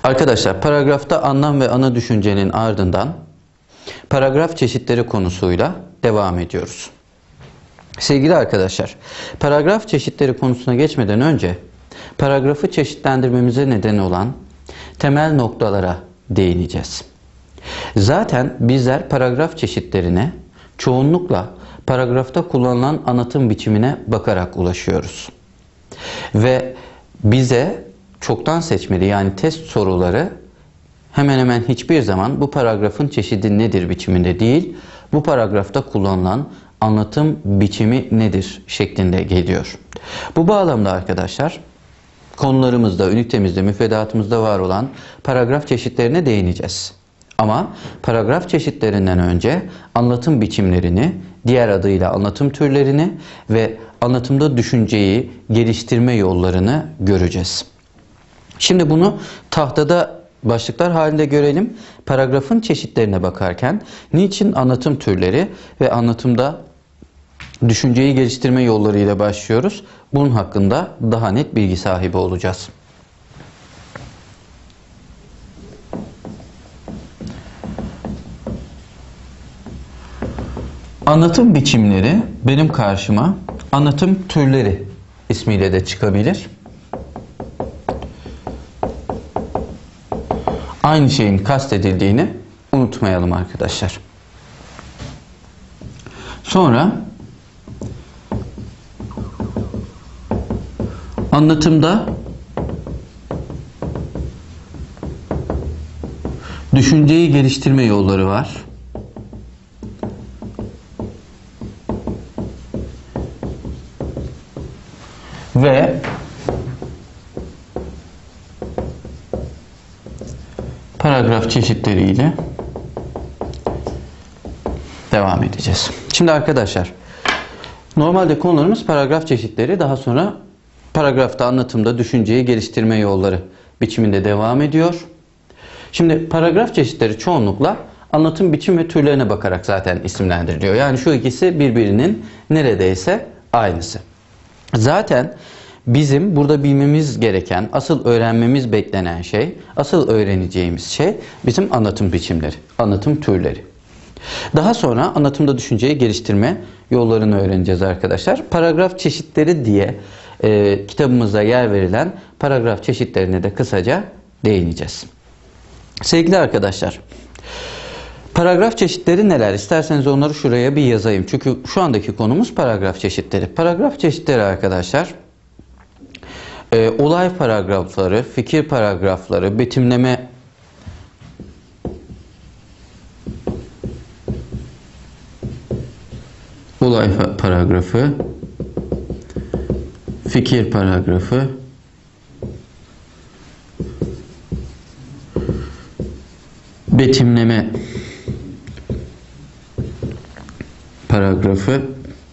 Arkadaşlar, paragrafta anlam ve ana düşüncenin ardından paragraf çeşitleri konusuyla devam ediyoruz. Sevgili arkadaşlar, paragraf çeşitleri konusuna geçmeden önce paragrafı çeşitlendirmemize neden olan temel noktalara değineceğiz. Zaten bizler paragraf çeşitlerine çoğunlukla paragrafta kullanılan anlatım biçimine bakarak ulaşıyoruz. Ve bize çoktan seçmeli, yani test soruları hemen hemen hiçbir zaman bu paragrafın çeşidi nedir biçiminde değil, bu paragrafta kullanılan anlatım biçimi nedir şeklinde geliyor. Bu bağlamda arkadaşlar, konularımızda, ünitemizde, müfredatımızda var olan paragraf çeşitlerine değineceğiz. Ama paragraf çeşitlerinden önce anlatım biçimlerini, diğer adıyla anlatım türlerini ve anlatımda düşünceyi geliştirme yollarını göreceğiz. Şimdi bunu tahtada başlıklar halinde görelim. Paragrafın çeşitlerine bakarken niçin anlatım türleri ve anlatımda düşünceyi geliştirme yollarıyla başlıyoruz? Bunun hakkında daha net bilgi sahibi olacağız. Anlatım biçimleri benim karşıma anlatım türleri ismiyle de çıkabilir. Aynı şeyin kastedildiğini unutmayalım arkadaşlar. Sonra anlatımda düşünceyi geliştirme yolları var. Ve paragraf çeşitleriyle devam edeceğiz. Şimdi arkadaşlar, normalde konularımız paragraf çeşitleri, daha sonra paragrafta anlatımda düşünceyi geliştirme yolları biçiminde devam ediyor. Şimdi paragraf çeşitleri çoğunlukla anlatım biçim ve türlerine bakarak zaten isimlendiriliyor. Yani şu ikisi birbirinin neredeyse aynısı. Zaten bizim burada bilmemiz gereken, asıl öğrenmemiz beklenen şey, asıl öğreneceğimiz şey bizim anlatım biçimleri, anlatım türleri. Daha sonra anlatımda düşünceyi geliştirme yollarını öğreneceğiz arkadaşlar. Paragraf çeşitleri diye kitabımıza yer verilen paragraf çeşitlerine de kısaca değineceğiz. Sevgili arkadaşlar, paragraf çeşitleri neler? İsterseniz onları şuraya bir yazayım. Çünkü şu andaki konumuz paragraf çeşitleri. Paragraf çeşitleri arkadaşlar, olay paragrafları, fikir paragrafları, betimleme olay paragrafı, fikir paragrafı, betimleme paragrafı,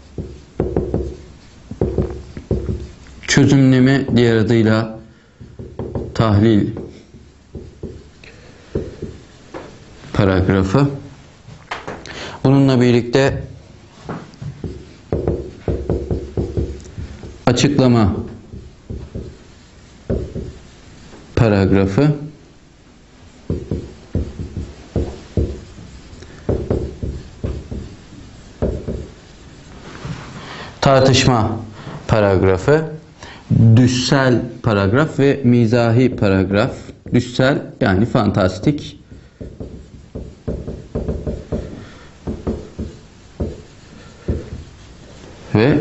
çözümleme, diğer adıyla tahlil paragrafı. Bununla birlikte açıklama paragrafı, tartışma paragrafı, düşsel paragraf ve mizahi paragraf. Düşsel yani fantastik, ve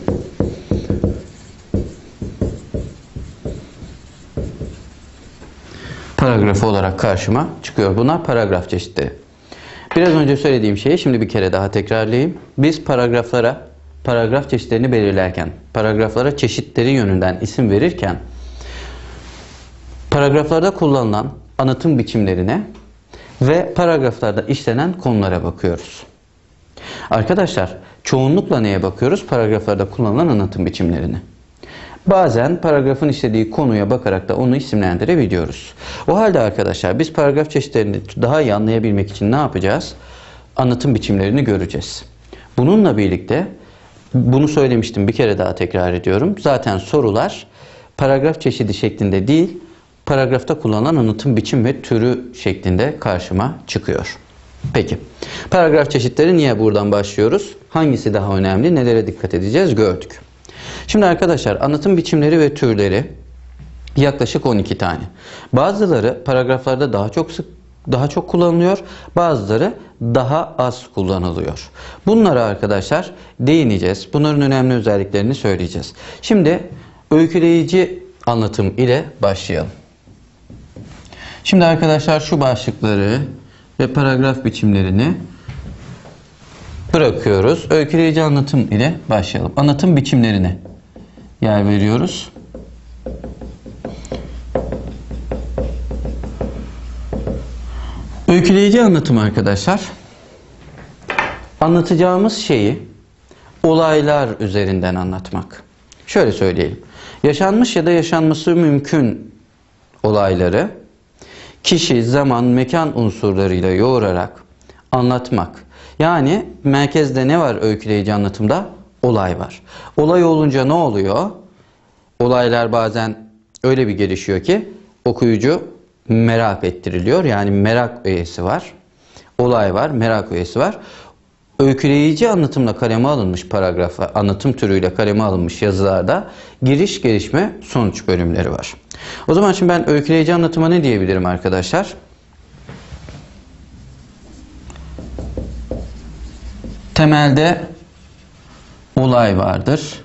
paragrafı olarak karşıma çıkıyor. Bunlar paragraf çeşitleri. Biraz önce söylediğim şeyi şimdi bir kere daha tekrarlayayım. Biz paragraf çeşitlerini belirlerken, paragraflara çeşitleri yönünden isim verirken, paragraflarda kullanılan anlatım biçimlerine ve paragraflarda işlenen konulara bakıyoruz. Arkadaşlar, çoğunlukla neye bakıyoruz? Paragraflarda kullanılan anlatım biçimlerine. Bazen paragrafın işlediği konuya bakarak da onu isimlendirebiliyoruz. O halde arkadaşlar, biz paragraf çeşitlerini daha iyi anlayabilmek için ne yapacağız? Anlatım biçimlerini göreceğiz. Bununla birlikte, bunu söylemiştim, bir kere daha tekrar ediyorum. Zaten sorular paragraf çeşidi şeklinde değil, paragrafta kullanılan anlatım biçim ve türü şeklinde karşıma çıkıyor. Peki, paragraf çeşitleri niye buradan başlıyoruz? Hangisi daha önemli? Nelere dikkat edeceğiz? Gördük. Şimdi arkadaşlar, anlatım biçimleri ve türleri yaklaşık 12 tane. Bazıları paragraflarda daha çok kullanılıyor, bazıları daha az kullanılıyor. Bunlara arkadaşlar değineceğiz. Bunların önemli özelliklerini söyleyeceğiz. Şimdi öyküleyici anlatım ile başlayalım. Şimdi arkadaşlar şu başlıkları ve paragraf biçimlerini bırakıyoruz. Öyküleyici anlatım ile başlayalım. Anlatım biçimlerine yer veriyoruz. Öyküleyici anlatım arkadaşlar, anlatacağımız şeyi olaylar üzerinden anlatmak. Şöyle söyleyelim. Yaşanmış ya da yaşanması mümkün olayları kişi, zaman, mekan unsurlarıyla yoğurarak anlatmak. Yani merkezde ne var öyküleyici anlatımda? Olay var. Olay olunca ne oluyor? Olaylar bazen öyle bir gelişiyor ki okuyucu merak ettiriliyor. Yani merak öğesi var. Olay var, merak öğesi var. Öyküleyici anlatımla kaleme alınmış paragraflar, anlatım türüyle kaleme alınmış yazılarda giriş, gelişme, sonuç bölümleri var. O zaman şimdi ben öyküleyici anlatıma ne diyebilirim arkadaşlar? Temelde olay vardır.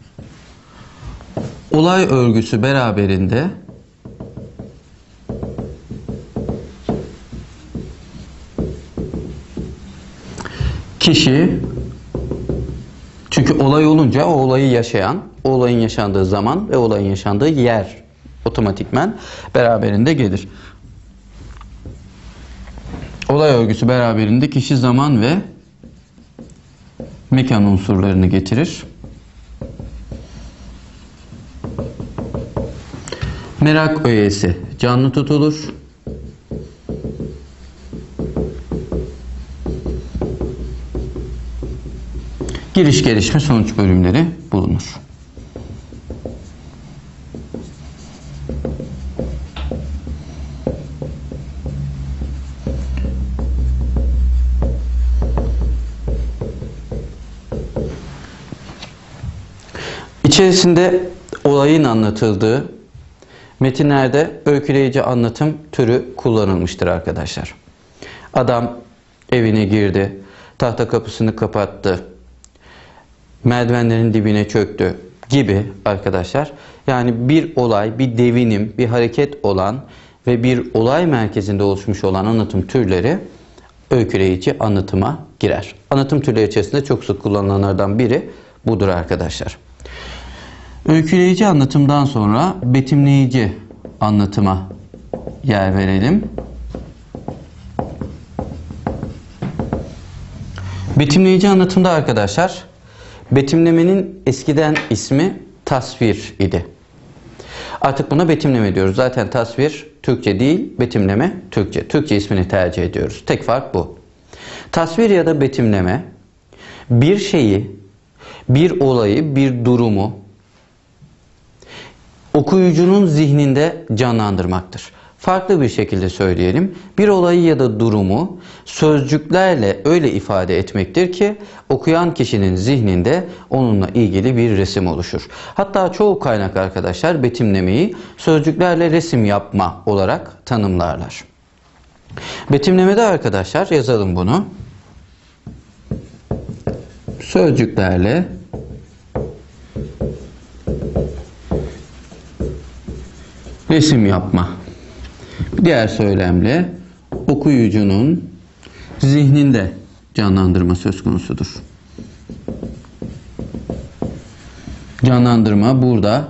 Olay örgüsü beraberinde kişi, çünkü olay olunca o olayı yaşayan, o olayın yaşandığı zaman ve olayın yaşandığı yer otomatikmen beraberinde gelir. Olay örgüsü beraberinde kişi, zaman ve mekan unsurlarını getirir. Merak öğesi canlı tutulur. Giriş, gelişme, sonuç bölümleri bulunur. İçerisinde olayın anlatıldığı metinlerde öyküleyici anlatım türü kullanılmıştır arkadaşlar. Adam evine girdi, tahta kapısını kapattı, merdivenlerin dibine çöktü gibi arkadaşlar. Yani bir olay, bir devinim, bir hareket olan ve bir olay merkezinde oluşmuş olan anlatım türleri öyküleyici anlatıma girer. Anlatım türleri içerisinde çok sık kullanılanlardan biri budur arkadaşlar. Öyküleyici anlatımdan sonra betimleyici anlatıma yer verelim. Betimleyici anlatımda arkadaşlar, betimlemenin eskiden ismi tasvir idi. Artık buna betimleme diyoruz. Zaten tasvir Türkçe değil, betimleme Türkçe. Türkçe ismini tercih ediyoruz. Tek fark bu. Tasvir ya da betimleme bir şeyi, bir olayı, bir durumu okuyucunun zihninde canlandırmaktır. Farklı bir şekilde söyleyelim. Bir olayı ya da durumu sözcüklerle öyle ifade etmektir ki okuyan kişinin zihninde onunla ilgili bir resim oluşur. Hatta çoğu kaynak arkadaşlar betimlemeyi sözcüklerle resim yapma olarak tanımlarlar. Betimlemede arkadaşlar yazalım bunu. Sözcüklerle resim yapma. Diğer söylemle okuyucunun zihninde canlandırma söz konusudur. Canlandırma burada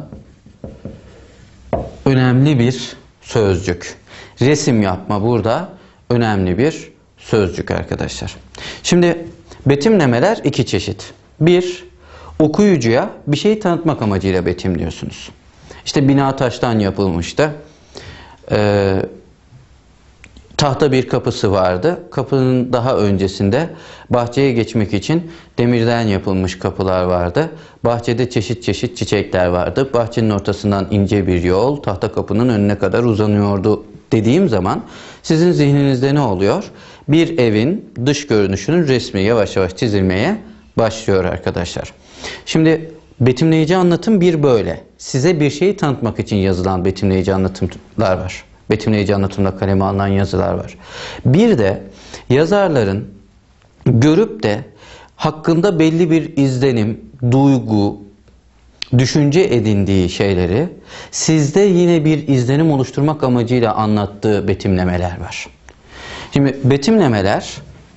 önemli bir sözcük. Resim yapma burada önemli bir sözcük arkadaşlar. Şimdi betimlemeler iki çeşit. Bir, okuyucuya bir şeyi tanıtmak amacıyla betimliyorsunuz. İşte bina taştan yapılmıştı. tahta bir kapısı vardı. Kapının daha öncesinde bahçeye geçmek için demirden yapılmış kapılar vardı. Bahçede çeşit çeşit çiçekler vardı. Bahçenin ortasından ince bir yol tahta kapının önüne kadar uzanıyordu dediğim zaman sizin zihninizde ne oluyor? Bir evin dış görünüşünün resmi yavaş yavaş çizilmeye başlıyor arkadaşlar. Şimdi betimleyici anlatım bir böyle. Size bir şeyi tanıtmak için yazılan betimleyici anlatımlar var. Betimleyici anlatımda kaleme alınan yazılar var. Bir de yazarların görüp de hakkında belli bir izlenim, duygu, düşünce edindiği şeyleri sizde yine bir izlenim oluşturmak amacıyla anlattığı betimlemeler var. Şimdi betimlemeler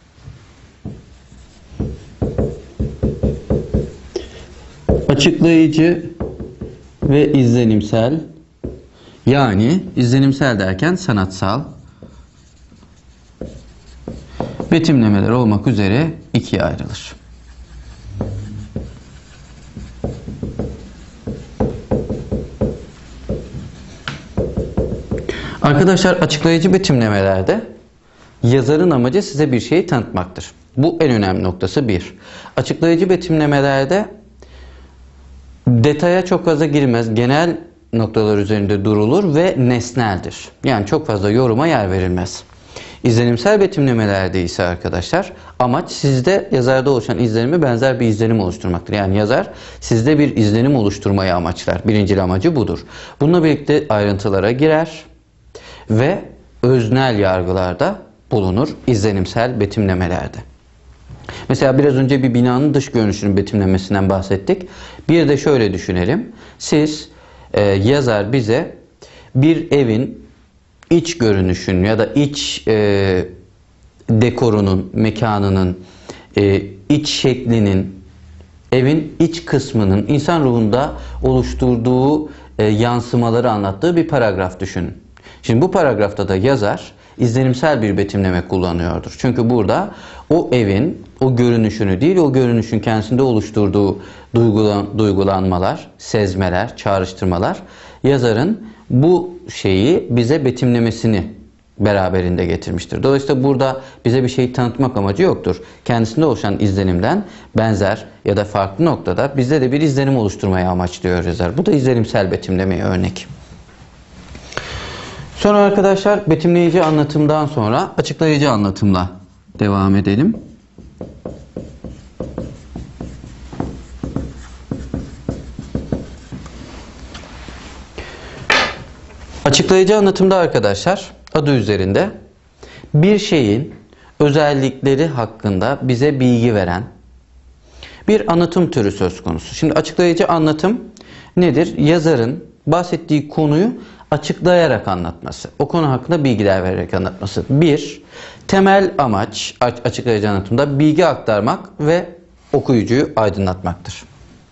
açıklayıcı ve izlenimsel, yani izlenimsel derken sanatsal betimlemeler olmak üzere ikiye ayrılır. Arkadaşlar açıklayıcı betimlemelerde yazarın amacı size bir şeyi tanıtmaktır. Bu en önemli noktası bir. Açıklayıcı betimlemelerde detaya çok fazla girmez. Genel noktalar üzerinde durulur ve nesneldir. Yani çok fazla yoruma yer verilmez. İzlenimsel betimlemelerde ise arkadaşlar amaç sizde yazarda oluşan izlenime benzer bir izlenim oluşturmaktır. Yani yazar sizde bir izlenim oluşturmayı amaçlar. Birincil amacı budur. Bununla birlikte ayrıntılara girer ve öznel yargılarda bulunur izlenimsel betimlemelerde. Mesela biraz önce bir binanın dış görünüşünün betimlemesinden bahsettik. Bir de şöyle düşünelim. Yazar bize bir evin iç görünüşünün ya da iç dekorunun, mekanının, iç şeklinin, evin iç kısmının insan ruhunda oluşturduğu yansımaları anlattığı bir paragraf düşünün. Şimdi bu paragrafta da yazar izlenimsel bir betimleme kullanıyordur. Çünkü burada o evin o görünüşünü değil, o görünüşün kendisinde oluşturduğu duygulanmalar, sezmeler, çağrıştırmalar yazarın bu şeyi bize betimlemesini beraberinde getirmiştir. Dolayısıyla burada bize bir şeyi tanıtmak amacı yoktur. Kendisinde oluşan izlenimden benzer ya da farklı noktada bizde de bir izlenim oluşturmayı amaçlıyor yazar. Bu da izlenimsel betimlemeye örnek. Sonra arkadaşlar betimleyici anlatımdan sonra açıklayıcı anlatımla devam edelim. Açıklayıcı anlatımda arkadaşlar adı üzerinde bir şeyin özellikleri hakkında bize bilgi veren bir anlatım türü söz konusu. Şimdi açıklayıcı anlatım nedir? Yazarın bahsettiği konuyu açıklayarak anlatması. O konu hakkında bilgiler vererek anlatması. Bir, temel amaç açıklayıcı anlatımda bilgi aktarmak ve okuyucuyu aydınlatmaktır.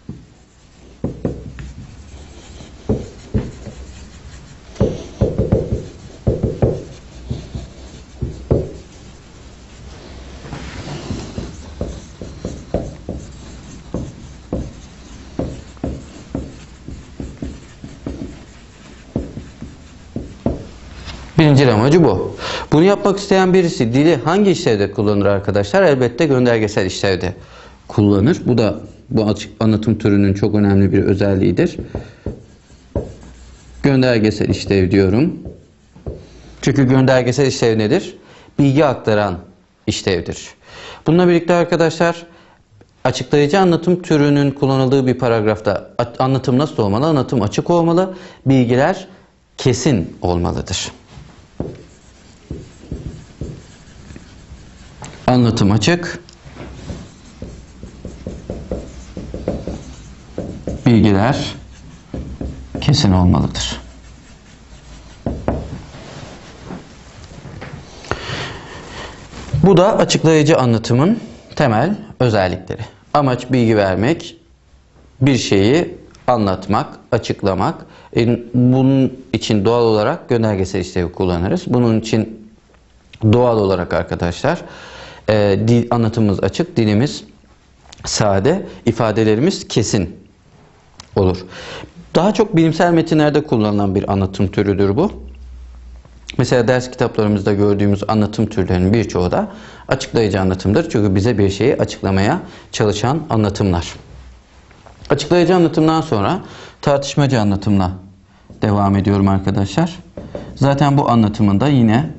Birinci amacı bu. Bunu yapmak isteyen birisi dili hangi işlevde kullanır arkadaşlar? Elbette göndergesel işlevde kullanır. Bu da bu anlatım türünün çok önemli bir özelliğidir. Göndergesel işlev diyorum. Çünkü göndergesel işlev nedir? Bilgi aktaran işlevdir. Bununla birlikte arkadaşlar açıklayıcı anlatım türünün kullanıldığı bir paragrafta anlatım nasıl olmalı? Anlatım açık olmalı. Bilgiler kesin olmalıdır. Anlatım açık. Bilgiler kesin olmalıdır. Bu da açıklayıcı anlatımın temel özellikleri. Amaç bilgi vermek, bir şeyi anlatmak, açıklamak. Bunun için doğal olarak göndergesel işlevi kullanırız. Bunun için doğal olarak arkadaşlar anlatımımız açık, dilimiz sade, ifadelerimiz kesin olur. Daha çok bilimsel metinlerde kullanılan bir anlatım türüdür bu. Mesela ders kitaplarımızda gördüğümüz anlatım türlerinin birçoğu da açıklayıcı anlatımdır. Çünkü bize bir şeyi açıklamaya çalışan anlatımlar. Açıklayıcı anlatımdan sonra tartışmacı anlatımla devam ediyorum arkadaşlar. Zaten bu anlatımında yine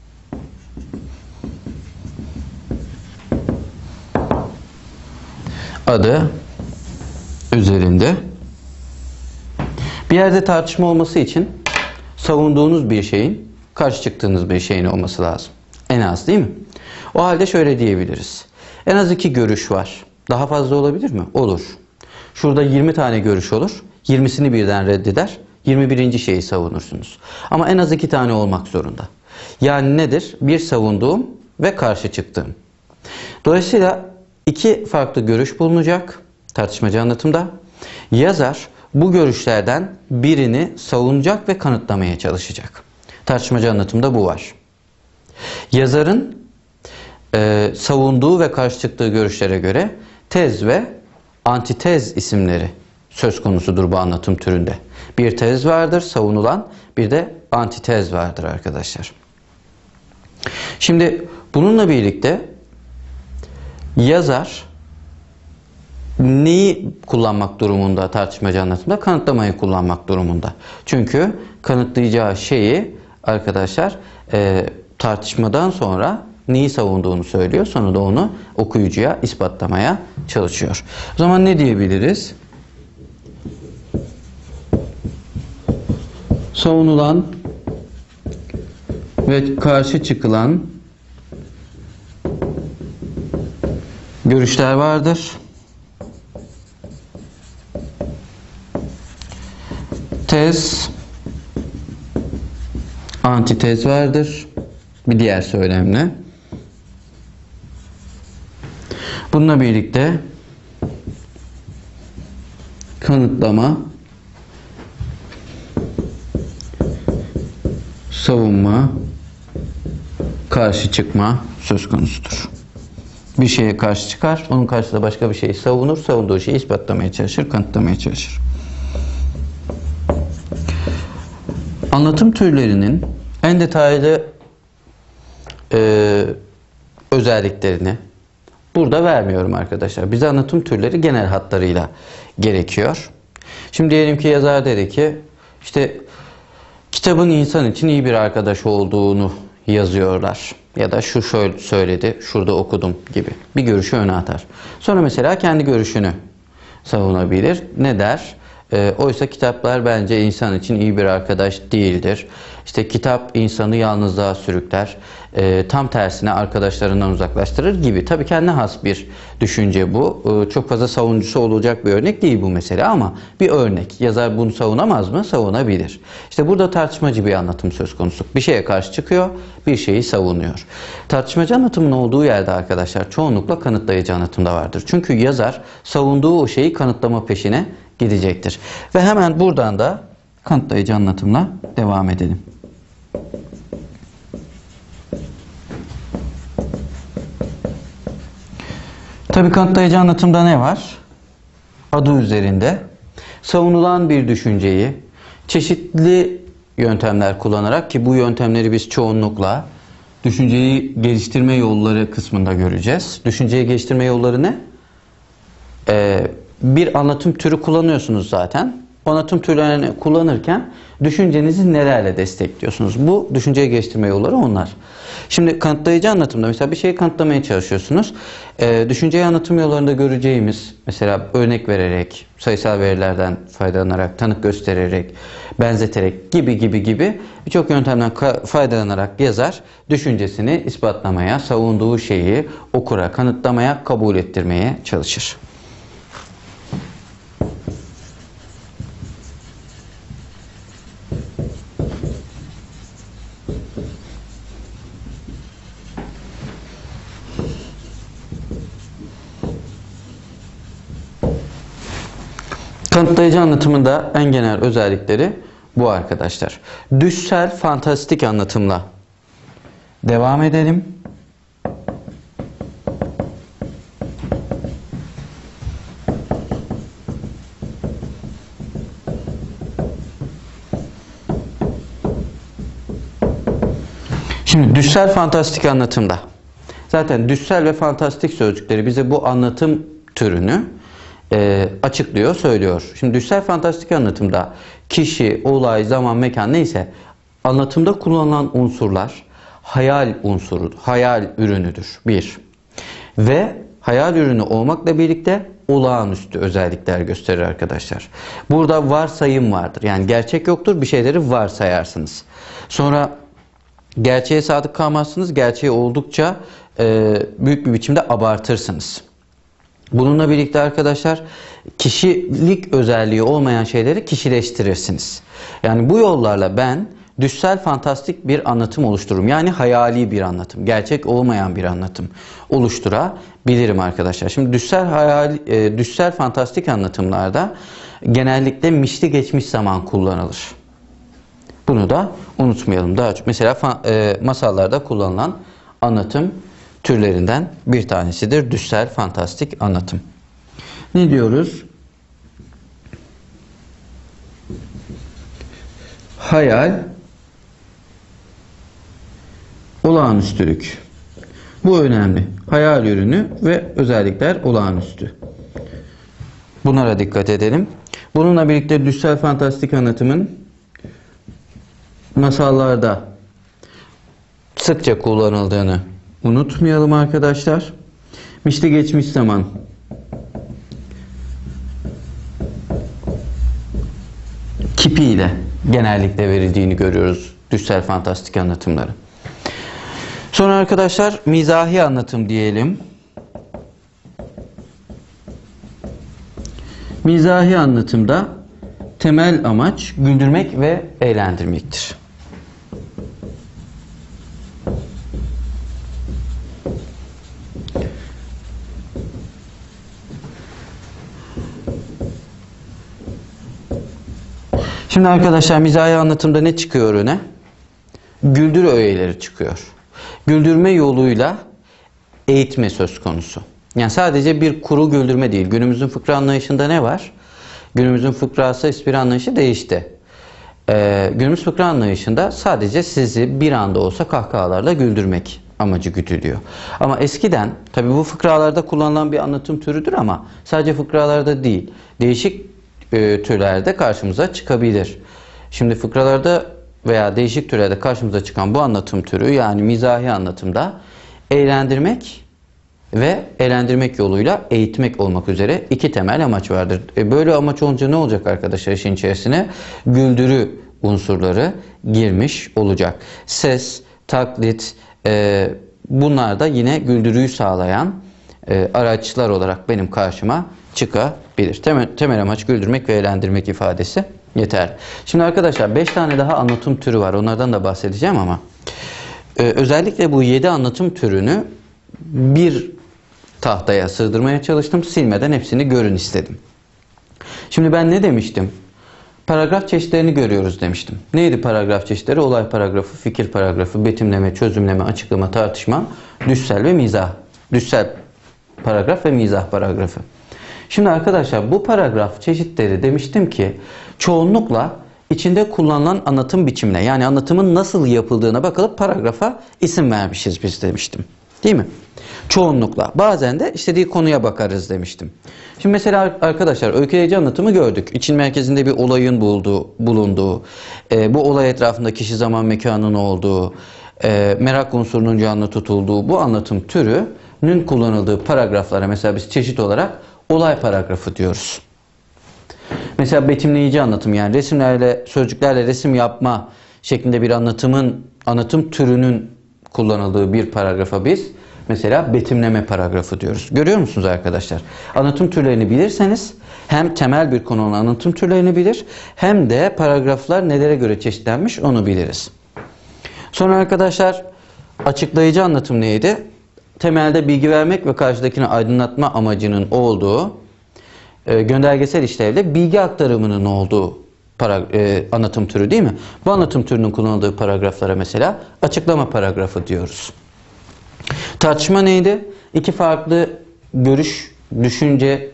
adı üzerinde. Bir yerde tartışma olması için savunduğunuz bir şeyin, karşı çıktığınız bir şeyin olması lazım. En az, değil mi? O halde şöyle diyebiliriz. En az 2 görüş var. Daha fazla olabilir mi? Olur. Şurada 20 tane görüş olur. 20'sini birden reddeder. 21. şeyi savunursunuz. Ama en az 2 tane olmak zorunda. Yani nedir? Bir savunduğum ve karşı çıktığım. Dolayısıyla 2 farklı görüş bulunacak tartışmacı anlatımda. Yazar bu görüşlerden birini savunacak ve kanıtlamaya çalışacak. Tartışmacı anlatımda bu var. Yazarın savunduğu ve karşı çıktığı görüşlere göre tez ve antitez isimleri söz konusudur bu anlatım türünde. Bir tez vardır savunulan, bir de antitez vardır arkadaşlar. Şimdi bununla birlikte yazar neyi kullanmak durumunda tartışmacı anlatımda? Kanıtlamayı kullanmak durumunda. Çünkü kanıtlayacağı şeyi arkadaşlar tartışmadan sonra neyi savunduğunu söylüyor. Sonra da onu okuyucuya ispatlamaya çalışıyor. O zaman ne diyebiliriz? Savunulan ve karşı çıkılan görüşler vardır. Tez, antitez vardır. Bir diğer söylemle. Bununla birlikte kanıtlama, savunma, karşı çıkma söz konusudur. Bir şeye karşı çıkar, onun karşısında başka bir şeyi savunur, savunduğu şeyi ispatlamaya çalışır, kanıtlamaya çalışır. Anlatım türlerinin en detaylı özelliklerini burada vermiyorum arkadaşlar. Bize anlatım türleri genel hatlarıyla gerekiyor. Şimdi diyelim ki yazar dedi ki işte kitabın insan için iyi bir arkadaş olduğunu yazıyorlar. Ya da şu şöyle söyledi, şurada okudum gibi bir görüşü öne atar. Sonra mesela kendi görüşünü savunabilir. Ne der? Oysa kitaplar bence insan için iyi bir arkadaş değildir. İşte kitap insanı yalnızlığa sürükler. Tam tersine arkadaşlarından uzaklaştırır gibi. Tabii kendine has bir düşünce bu. Çok fazla savunucusu olacak bir örnek değil bu mesele ama bir örnek. Yazar bunu savunamaz mı? Savunabilir. İşte burada tartışmacı bir anlatım söz konusu. Bir şeye karşı çıkıyor, bir şeyi savunuyor. Tartışmacı anlatımın olduğu yerde arkadaşlar çoğunlukla kanıtlayıcı anlatımda vardır. Çünkü yazar savunduğu o şeyi kanıtlama peşine gidecektir. Ve hemen buradan da kanıtlayıcı anlatımla devam edelim. Tabii kanıtlayıcı anlatımda ne var? Adı üzerinde savunulan bir düşünceyi çeşitli yöntemler kullanarak, ki bu yöntemleri biz çoğunlukla düşünceyi geliştirme yolları kısmında göreceğiz. Düşünceyi geliştirme yolları ne? Bir anlatım türü kullanıyorsunuz zaten. O anlatım türlerini kullanırken düşüncenizi nelerle destekliyorsunuz? Bu düşünceyi geliştirme yolları onlar. Şimdi kanıtlayıcı anlatımda mesela bir şeyi kanıtlamaya çalışıyorsunuz. Düşünceyi anlatım yollarında göreceğimiz mesela örnek vererek, sayısal verilerden faydalanarak, tanık göstererek, benzeterek gibi birçok yöntemden faydalanarak yazar düşüncesini ispatlamaya, savunduğu şeyi okura kanıtlamaya, kabul ettirmeye çalışır. Kanıtlayıcı anlatımın da en genel özellikleri bu arkadaşlar. Düşsel, fantastik anlatımla devam edelim. Şimdi düşsel fantastik anlatımda zaten düşsel ve fantastik sözcükleri bize bu anlatım türünü açıklıyor, söylüyor. Şimdi düşsel fantastik anlatımda kişi, olay, zaman, mekan neyse anlatımda kullanılan unsurlar hayal unsuru, hayal ürünüdür. Bir. Ve hayal ürünü olmakla birlikte olağanüstü özellikler gösterir arkadaşlar. Burada varsayım vardır. Yani gerçek yoktur, bir şeyleri varsayarsınız. Sonra gerçeğe sadık kalmazsınız, gerçeği oldukça büyük bir biçimde abartırsınız. Bununla birlikte arkadaşlar kişilik özelliği olmayan şeyleri kişileştirirsiniz. Yani bu yollarla ben düşsel fantastik bir anlatım oluştururum. Yani hayali bir anlatım, gerçek olmayan bir anlatım oluşturabilirim arkadaşlar. Şimdi düşsel fantastik anlatımlarda genellikle mişli geçmiş zaman kullanılır. Bunu da unutmayalım. Daha çok mesela masallarda kullanılan anlatım türlerinden bir tanesidir düşsel fantastik anlatım. Ne diyoruz? Hayal, olağanüstülük. Bu önemli. Hayal ürünü ve özellikler olağanüstü. Bunlara dikkat edelim. Bununla birlikte düşsel fantastik anlatımın masallarda sıkça kullanıldığını unutmayalım arkadaşlar. Mişli geçmiş zaman kipiyle genellikle verildiğini görüyoruz düşsel fantastik anlatımları. Sonra arkadaşlar mizahi anlatım diyelim. Mizahi anlatımda temel amaç güldürmek ve eğlendirmektir. Şimdi arkadaşlar mizahi anlatımda ne çıkıyor öne? Güldür öğeleri çıkıyor. Güldürme yoluyla eğitme söz konusu. Yani sadece bir kuru güldürme değil. Günümüzün fıkra anlayışında ne var? Günümüzün fıkrası, espri anlayışı değişti. Günümüz fıkra anlayışında sadece sizi bir anda olsa kahkahalarla güldürmek amacı güdülüyor. Ama eskiden, tabi bu fıkralarda kullanılan bir anlatım türüdür ama sadece fıkralarda değil, değişik türlerde karşımıza çıkabilir. Şimdi fıkralarda veya değişik türlerde karşımıza çıkan bu anlatım türü, yani mizahi anlatımda eğlendirmek ve eğlendirmek yoluyla eğitmek olmak üzere iki temel amaç vardır. Böyle amaç olunca ne olacak arkadaşlar işin içerisine? Güldürü unsurları girmiş olacak. Ses, taklit, bunlar da yine güldürüyü sağlayan araçlar olarak benim karşıma çıkabilir. Temel amaç güldürmek ve eğlendirmek ifadesi yeter. Şimdi arkadaşlar 5 tane daha anlatım türü var. Onlardan da bahsedeceğim ama özellikle bu 7 anlatım türünü bir tahtaya sığdırmaya çalıştım. Silmeden hepsini görün istedim. Şimdi ben ne demiştim? Paragraf çeşitlerini görüyoruz demiştim. Neydi paragraf çeşitleri? Olay paragrafı, fikir paragrafı, betimleme, çözümleme, açıklama, tartışma, düşsel ve mizah. Düşsel paragraf ve mizah paragrafı. Şimdi arkadaşlar bu paragraf çeşitleri demiştim ki çoğunlukla içinde kullanılan anlatım biçimine, yani anlatımın nasıl yapıldığına bakılıp paragrafa isim vermişiz biz demiştim. Değil mi? Çoğunlukla. Bazen de istediği konuya bakarız demiştim. Şimdi mesela arkadaşlar öyküleyici anlatımı gördük. İçin merkezinde bir olayın bulunduğu, bu olay etrafında kişi, zaman, mekanın olduğu, merak unsurunun canlı tutulduğu bu anlatım türünün kullanıldığı paragraflara mesela biz çeşit olarak olay paragrafı diyoruz. Mesela betimleyici anlatım, yani resimlerle, sözcüklerle resim yapma şeklinde bir anlatım türünün kullanıldığı bir paragrafa biz mesela betimleme paragrafı diyoruz. Görüyor musunuz arkadaşlar? Anlatım türlerini bilirseniz hem temel bir konunun anlatım türlerini bilir hem de paragraflar nelere göre çeşitlenmiş onu biliriz. Sonra arkadaşlar açıklayıcı anlatım neydi? Temelde bilgi vermek ve karşıdakini aydınlatma amacının olduğu, göndergesel işlevle bilgi aktarımının olduğu anlatım türü değil mi? Bu anlatım türünün kullanıldığı paragraflara mesela açıklama paragrafı diyoruz. Tartışma neydi? İki farklı görüş, düşünce,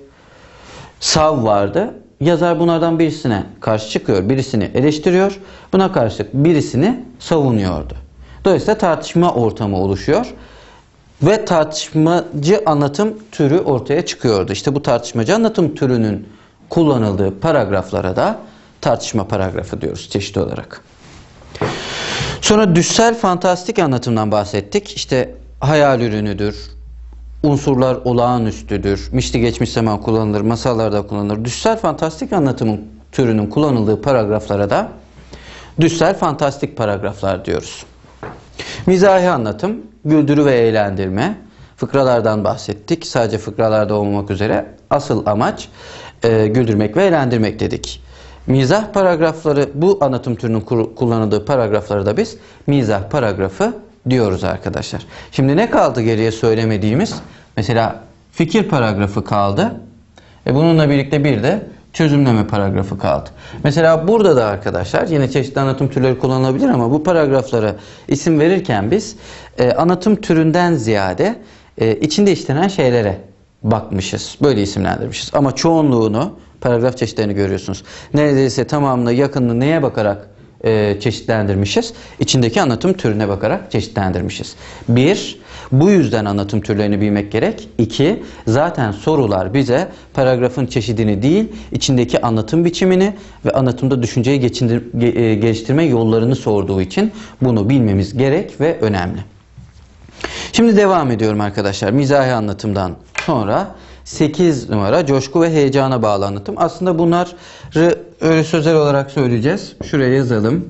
sav vardı. Yazar bunlardan birisine karşı çıkıyor, birisini eleştiriyor. Buna karşılık birisini savunuyordu. Dolayısıyla tartışma ortamı oluşuyor. Ve tartışmacı anlatım türü ortaya çıkıyordu. İşte bu tartışmacı anlatım türünün kullanıldığı paragraflara da tartışma paragrafı diyoruz çeşit olarak. Sonra düşsel fantastik anlatımdan bahsettik. İşte hayal ürünüdür, unsurlar olağanüstüdür, mişli geçmiş zaman kullanılır, masallarda kullanılır. Düşsel fantastik anlatımın türünün kullanıldığı paragraflara da düşsel fantastik paragraflar diyoruz. Mizahi anlatım, güldürü ve eğlendirme. Fıkralardan bahsettik. Sadece fıkralarda olmamak üzere asıl amaç güldürmek ve eğlendirmek dedik. Mizah paragrafları, bu anlatım türünün kullanıldığı paragrafları da biz mizah paragrafı diyoruz arkadaşlar. Şimdi ne kaldı geriye söylemediğimiz? Mesela fikir paragrafı kaldı. Bununla birlikte bir de çözümleme paragrafı kaldı. Mesela burada da arkadaşlar yine çeşitli anlatım türleri kullanılabilir ama bu paragraflara isim verirken biz anlatım türünden ziyade içinde işlenen şeylere bakmışız. Böyle isimlendirmişiz. Ama çoğunluğunu, paragraf çeşitlerini görüyorsunuz. Neredeyse tamamını, yakınını neye bakarak çeşitlendirmişiz? İçindeki anlatım türüne bakarak çeşitlendirmişiz. 1. Bu yüzden anlatım türlerini bilmek gerek. 2. Zaten sorular bize paragrafın çeşidini değil, içindeki anlatım biçimini ve anlatımda düşünceyi geliştirme yollarını sorduğu için bunu bilmemiz gerek ve önemli. Şimdi devam ediyorum arkadaşlar. Mizahi anlatımdan sonra 8 numara coşku ve heyecana bağlı anlatım. Aslında bunları öyle sözel olarak söyleyeceğiz. Şuraya yazalım.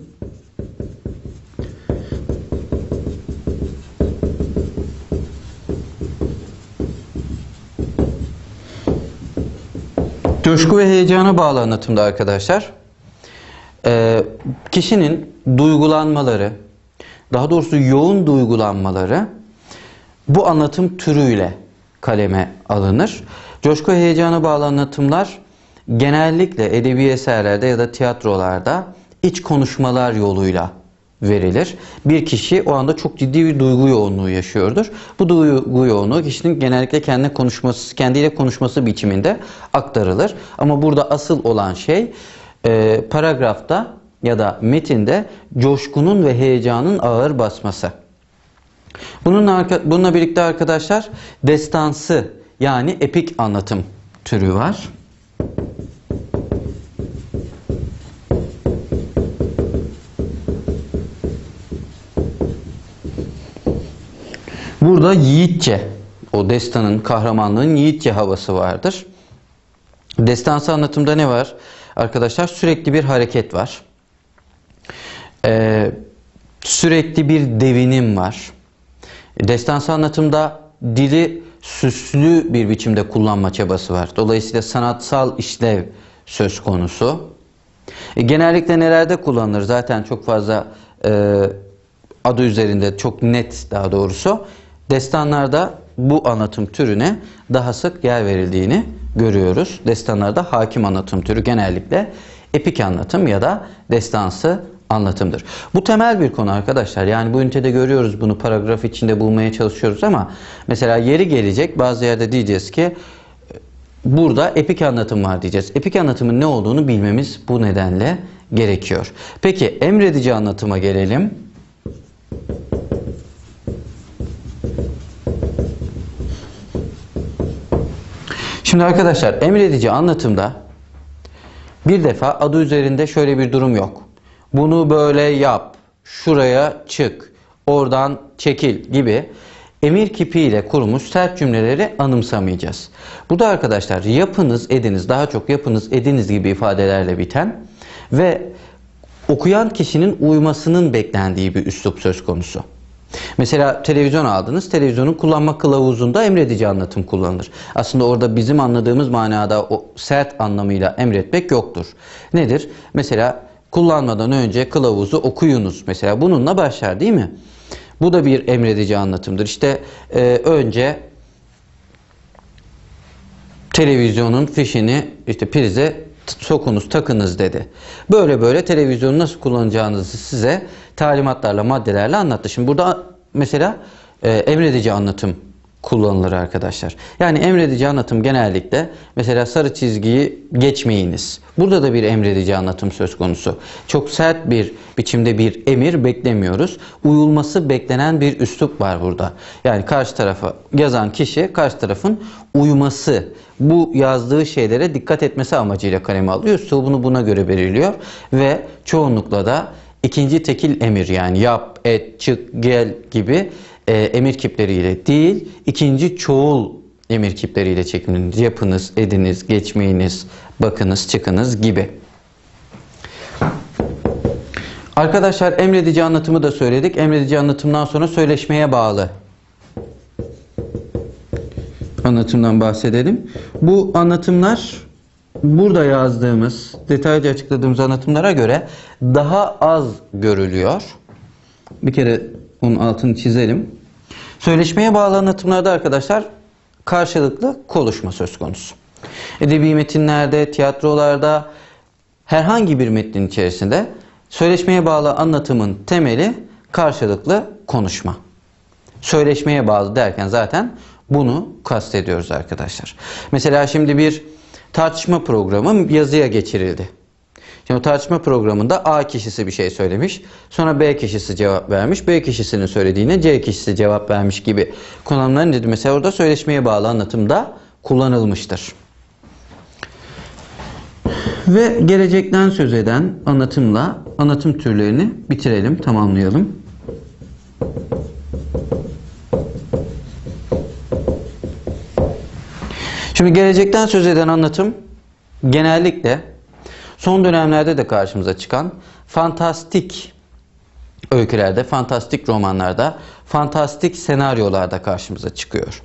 Coşku ve heyecana bağlı anlatımda arkadaşlar kişinin duygulanmaları, daha doğrusu yoğun duygulanmaları bu anlatım türüyle kaleme alınır. Coşku ve heyecana bağlı anlatımlar genellikle edebi eserlerde ya da tiyatrolarda iç konuşmalar yoluyla verilir. Bir kişi o anda çok ciddi bir duygu yoğunluğu yaşıyordur. Bu duygu yoğunluğu kişinin genellikle kendiyle konuşması biçiminde aktarılır. Ama burada asıl olan şey paragrafta ya da metinde coşkunun ve heyecanın ağır basması. Bununla birlikte arkadaşlar destansı yani epik anlatım türü var. Burada yiğitçe, o destanın, kahramanlığın yiğitçe havası vardır. Destansı anlatımda ne var? Arkadaşlar sürekli bir hareket var. Sürekli bir devinim var. Destansı anlatımda dili süslü bir biçimde kullanma çabası var. Dolayısıyla sanatsal işlev söz konusu. Genellikle nelerde kullanılır? Zaten çok fazla adı üzerinde çok net daha doğrusu. Destanlarda bu anlatım türüne daha sık yer verildiğini görüyoruz. Destanlarda hakim anlatım türü genellikle epik anlatım ya da destansı anlatımdır. Bu temel bir konu arkadaşlar. Yani bu ünitede görüyoruz bunu, paragraf içinde bulmaya çalışıyoruz ama mesela yeri gelecek bazı yerde diyeceğiz ki burada epik anlatım var diyeceğiz. Epik anlatımın ne olduğunu bilmemiz bu nedenle gerekiyor. Peki emredici anlatıma gelelim. Şimdi arkadaşlar emredici anlatımda bir defa adı üzerinde şöyle bir durum yok. Bunu böyle yap, şuraya çık, oradan çekil gibi emir kipiyle kurulmuş sert cümleleri anımsamayacağız. Burada arkadaşlar yapınız, ediniz, daha çok yapınız, ediniz gibi ifadelerle biten ve okuyan kişinin uymasının beklendiği bir üslup söz konusu. Mesela televizyon aldınız. Televizyonun kullanma kılavuzunda emredici anlatım kullanılır. Aslında orada bizim anladığımız manada o sert anlamıyla emretmek yoktur. Nedir? Mesela kullanmadan önce kılavuzu okuyunuz. Mesela bununla başlar değil mi? Bu da bir emredici anlatımdır. İşte önce televizyonun fişini işte prize sokunuz, takınız dedi. Böyle böyle televizyonu nasıl kullanacağınızı size talimatlarla, maddelerle anlattı. Şimdi burada mesela emredici anlatım kullanılır arkadaşlar. Yani emredici anlatım genellikle mesela sarı çizgiyi geçmeyiniz. Burada da bir emredici anlatım söz konusu. Çok sert bir biçimde bir emir beklemiyoruz. Uyulması beklenen bir üslup var burada. Yani karşı tarafa yazan kişi karşı tarafın uyması, bu yazdığı şeylere dikkat etmesi amacıyla kaleme alıyor. Üslubunu buna göre belirliyor ve çoğunlukla da ikinci tekil emir yani yap, et, çık, gel gibi emir kipleriyle değil, ikinci çoğul emir kipleriyle çekimlenir. Yapınız, ediniz, geçmeyiniz, bakınız, çıkınız gibi. Arkadaşlar emredici anlatımı da söyledik. Emredici anlatımdan sonra söyleşmeye bağlı anlatımdan bahsedelim. Bu anlatımlar burada yazdığımız, detaylıca açıkladığımız anlatımlara göre daha az görülüyor. Bir kere onun altını çizelim. Söyleşmeye bağlı anlatımlarda arkadaşlar karşılıklı konuşma söz konusu. Edebi metinlerde, tiyatrolarda, herhangi bir metnin içerisinde söyleşmeye bağlı anlatımın temeli karşılıklı konuşma. Söyleşmeye bağlı derken zaten bunu kastediyoruz arkadaşlar. Mesela şimdi bir tartışma programı yazıya geçirildi. Şimdi o tartışma programında A kişisi bir şey söylemiş. Sonra B kişisi cevap vermiş. B kişisinin söylediğine C kişisi cevap vermiş gibi kullanımların dedi. Mesela orada söyleşmeye bağlı anlatımda kullanılmıştır. Ve gelecekten söz eden anlatımla anlatım türlerini bitirelim, tamamlayalım. Şimdi gelecekten söz eden anlatım genellikle son dönemlerde de karşımıza çıkan fantastik öykülerde, fantastik romanlarda, fantastik senaryolarda karşımıza çıkıyor.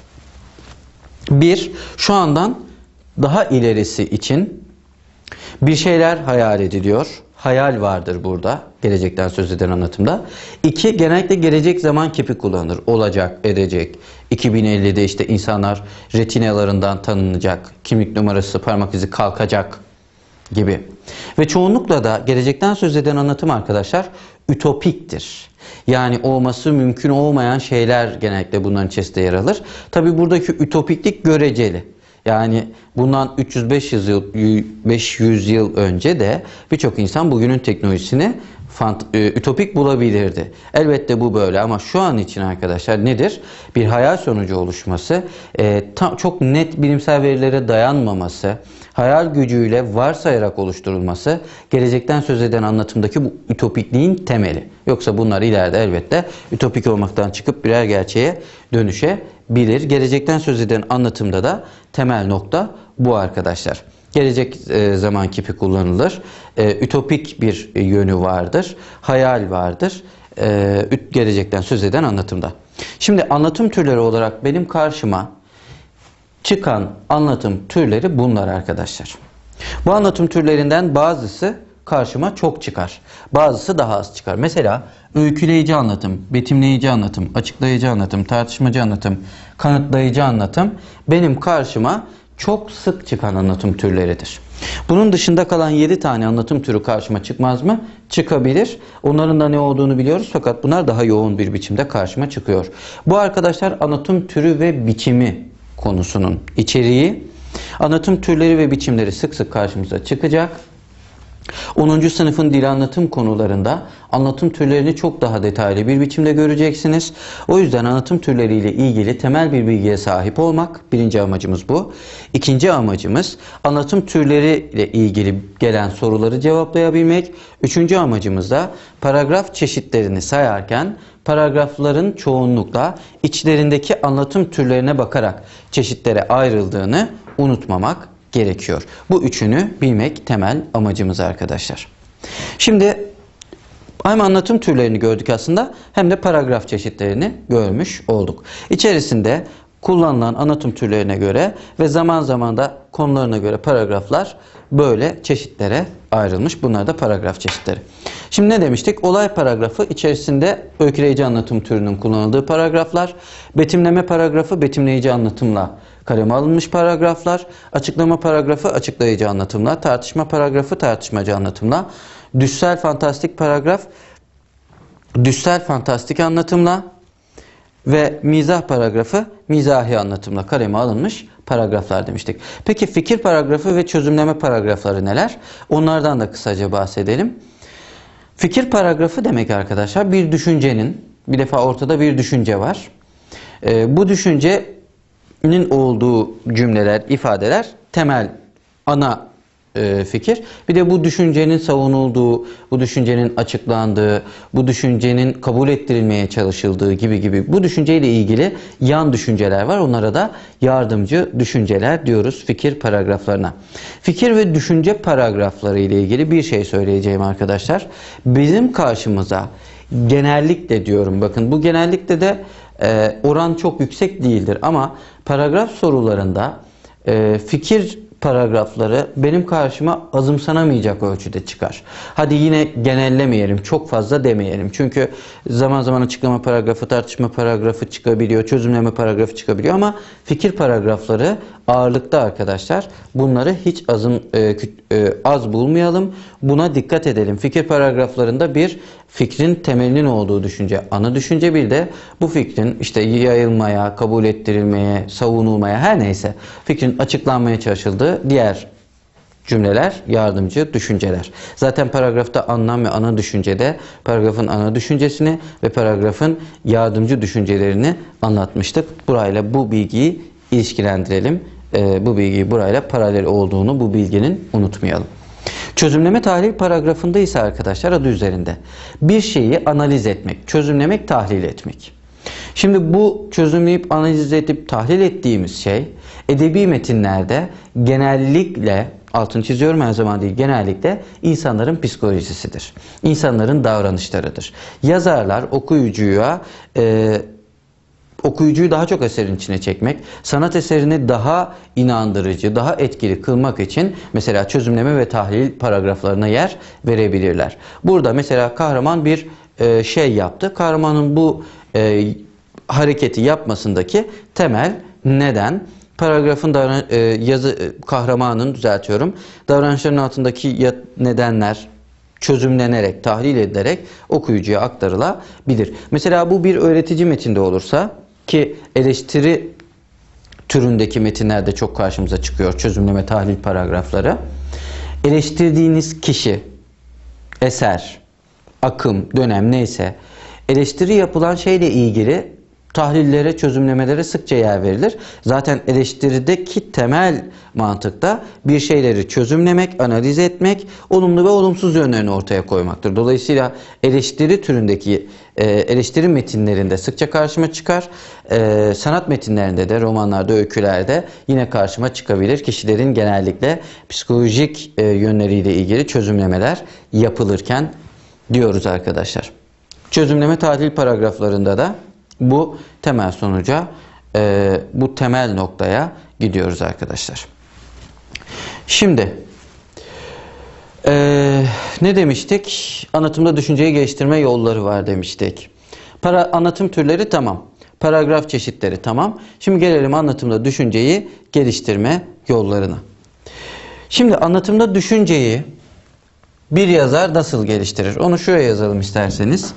Bir, şu andan daha ilerisi için bir şeyler hayal ediliyor. Hayal vardır burada gelecekten söz eden anlatımda. İki, genellikle gelecek zaman kipi kullanılır. Olacak, edecek. 2050'de işte insanlar retinalarından tanınacak. Kimlik numarası, parmak izi kalkacak gibi. Ve çoğunlukla da gelecekten söz eden anlatım arkadaşlar ütopiktir. Yani olması mümkün olmayan şeyler genellikle bunların içerisinde yer alır. Tabi buradaki ütopiklik göreceli. Yani bundan 500 yıl önce de birçok insan bugünün teknolojisini ütopik bulabilirdi. Elbette bu böyle ama şu an için arkadaşlar nedir? Bir hayal sonucu oluşması, çok net bilimsel verilere dayanmaması, hayal gücüyle varsayarak oluşturulması gelecekten söz eden anlatımdaki bu ütopikliğin temeli. Yoksa bunlar ileride elbette ütopik olmaktan çıkıp birer gerçeğe dönüşebilir. Gelecekten söz eden anlatımda da temel nokta bu arkadaşlar. Gelecek zaman kipi kullanılır. Ütopik bir yönü vardır. Hayal vardır. Gelecekten söz eden anlatımda. Şimdi anlatım türleri olarak benim karşıma çıkan anlatım türleri bunlar arkadaşlar. Bu anlatım türlerinden bazısı karşıma çok çıkar. Bazısı daha az çıkar. Mesela öyküleyici anlatım, betimleyici anlatım, açıklayıcı anlatım, tartışmacı anlatım, kanıtlayıcı anlatım benim karşıma çok sık çıkan anlatım türleridir. Bunun dışında kalan 7 tane anlatım türü karşıma çıkmaz mı? Çıkabilir. Onların da ne olduğunu biliyoruz fakat bunlar daha yoğun bir biçimde karşıma çıkıyor. Bu arkadaşlar anlatım türü ve biçimi konusunun içeriği. Anlatım türleri ve biçimleri sık sık karşımıza çıkacak. 10. sınıfın dil anlatım konularında anlatım türlerini çok daha detaylı bir biçimde göreceksiniz. O yüzden anlatım türleriyle ilgili temel bir bilgiye sahip olmak. Birinci amacımız bu. İkinci amacımız anlatım türleriyle ilgili gelen soruları cevaplayabilmek. Üçüncü amacımız da paragraf çeşitlerini sayarken paragrafların çoğunlukla içlerindeki anlatım türlerine bakarak çeşitlere ayrıldığını unutmamak gerekiyor. Bu üçünü bilmek temel amacımız arkadaşlar. Şimdi hem anlatım türlerini gördük aslında hem de paragraf çeşitlerini görmüş olduk. İçerisinde kullanılan anlatım türlerine göre ve zaman zaman da konularına göre paragraflar böyle çeşitlere ayrılmış. Bunlar da paragraf çeşitleri. Şimdi ne demiştik? Olay paragrafı içerisinde öyküleyici anlatım türünün kullanıldığı paragraflar, betimleme paragrafı betimleyici anlatımla kaleme alınmış paragraflar, açıklama paragrafı açıklayıcı anlatımla, tartışma paragrafı tartışmacı anlatımla, düşsel fantastik paragraf düşsel fantastik anlatımla, ve mizah paragrafı mizahi anlatımla kaleme alınmış paragraflar demiştik. Peki fikir paragrafı ve çözümleme paragrafları neler? Onlardan da kısaca bahsedelim. Fikir paragrafı demek arkadaşlar bir düşüncenin, bir defa ortada bir düşünce var. Bu düşüncenin olduğu cümleler, ifadeler temel, ana fikir. Bir de bu düşüncenin savunulduğu, bu düşüncenin açıklandığı, bu düşüncenin kabul ettirilmeye çalışıldığı gibi bu düşünceyle ilgili yan düşünceler var. Onlara da yardımcı düşünceler diyoruz fikir paragraflarına. Fikir ve düşünce paragrafları ile ilgili bir şey söyleyeceğim arkadaşlar. Bizim karşımıza genellikle diyorum, bakın bu genellikle de oran çok yüksek değildir ama paragraf sorularında fikir paragrafları benim karşıma azımsanamayacak ölçüde çıkar. Hadi yine genellemeyelim, çok fazla demeyelim. Çünkü zaman zaman açıklama paragrafı, tartışma paragrafı çıkabiliyor, çözümleme paragrafı çıkabiliyor ama fikir paragrafları ağırlıkta arkadaşlar. Bunları hiç az bulmayalım. Buna dikkat edelim. Fikir paragraflarında bir fikrin temelinin olduğu düşünce, ana düşünce, bir de bu fikrin işte yayılmaya, kabul ettirilmeye, savunulmaya, her neyse fikrin açıklanmaya çalışıldığı diğer cümleler, yardımcı düşünceler. Zaten paragrafta anlam ve ana düşüncede paragrafın ana düşüncesini ve paragrafın yardımcı düşüncelerini anlatmıştık. Burayla bu bilgiyi ilişkilendirelim. Bu bilgiyi burayla paralel olduğunu, bu bilginin unutmayalım. Çözümleme tahlil paragrafında ise arkadaşlar adı üzerinde bir şeyi analiz etmek, çözümlemek, tahlil etmek. Şimdi bu çözümleyip analiz edip tahlil ettiğimiz şey edebi metinlerde genellikle, altını çiziyorum her zaman değil, genellikle insanların psikolojisidir. İnsanların davranışlarıdır. Yazarlar okuyucuyu daha çok eserin içine çekmek, sanat eserini daha inandırıcı, daha etkili kılmak için mesela çözümleme ve tahlil paragraflarına yer verebilirler. Burada mesela kahraman bir şey yaptı. Kahramanın bu hareketi yapmasındaki temel neden, paragrafın kahramanın, davranışların altındaki nedenler çözümlenerek, tahlil edilerek okuyucuya aktarılabilir. Mesela bu bir öğretici metinde olursa, ki eleştiri türündeki metinlerde çok karşımıza çıkıyor çözümleme tahlil paragrafları. Eleştirdiğiniz kişi, eser, akım, dönem neyse, eleştiri yapılan şeyle ilgili tahlillere, çözümlemelere sıkça yer verilir. Zaten eleştirideki temel mantıkta bir şeyleri çözümlemek, analiz etmek, olumlu ve olumsuz yönlerini ortaya koymaktır. Dolayısıyla eleştiri türündeki eleştiri metinlerinde sıkça karşıma çıkar. Sanat metinlerinde de, romanlarda, öykülerde yine karşıma çıkabilir. Kişilerin genellikle psikolojik yönleriyle ilgili çözümlemeler yapılırken diyoruz arkadaşlar. Çözümleme tahlil paragraflarında da bu temel sonuca, bu temel noktaya gidiyoruz arkadaşlar. Şimdi ne demiştik? Anlatımda düşünceyi geliştirme yolları var demiştik. Anlatım türleri tamam. Paragraf çeşitleri tamam. Şimdi gelelim anlatımda düşünceyi geliştirme yollarına. Şimdi anlatımda düşünceyi bir yazar nasıl geliştirir? Onu şuraya yazalım isterseniz.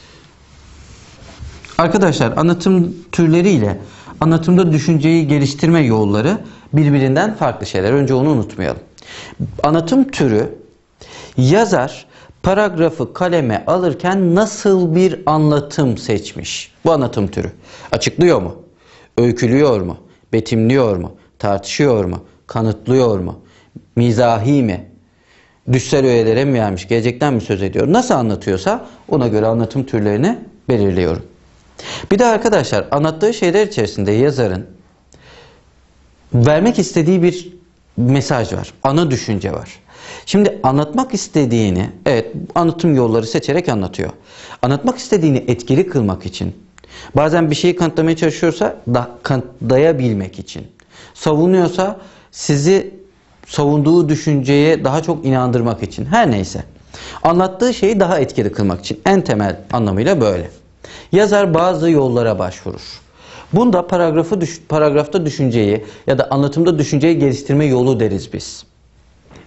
Arkadaşlar, anlatım türleriyle anlatımda düşünceyi geliştirme yolları birbirinden farklı şeyler. Önce onu unutmayalım. Anlatım türü, yazar paragrafı kaleme alırken nasıl bir anlatım seçmiş? Bu anlatım türü. Açıklıyor mu? Öykülüyor mu? Betimliyor mu? Tartışıyor mu? Kanıtlıyor mu? Mizahi mi? Düşsel öğelere mi vermiş? Gelecekten mi söz ediyor? Nasıl anlatıyorsa ona göre anlatım türlerini belirliyorum. Bir de arkadaşlar, anlattığı şeyler içerisinde yazarın vermek istediği bir mesaj var. Ana düşünce var. Şimdi anlatmak istediğini, evet, anlatım yolları seçerek anlatıyor. Anlatmak istediğini etkili kılmak için, bazen bir şeyi kanıtlamaya çalışıyorsa kanıtlayabilmek için, savunuyorsa sizi savunduğu düşünceye daha çok inandırmak için, her neyse. Anlattığı şeyi daha etkili kılmak için, en temel anlamıyla böyle. Yazar bazı yollara başvurur. Bunda paragrafta düşünceyi ya da anlatımda düşünceyi geliştirme yolu deriz biz.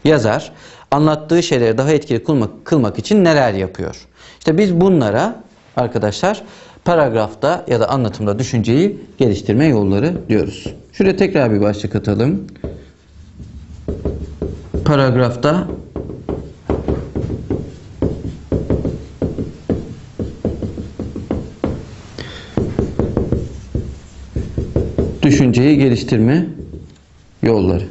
Yazar anlattığı şeyleri daha etkili kılmak için neler yapıyor? İşte biz bunlara arkadaşlar paragrafta ya da anlatımda düşünceyi geliştirme yolları diyoruz. Şuraya tekrar bir başlık atalım. Paragrafta düşünceyi geliştirme yolları.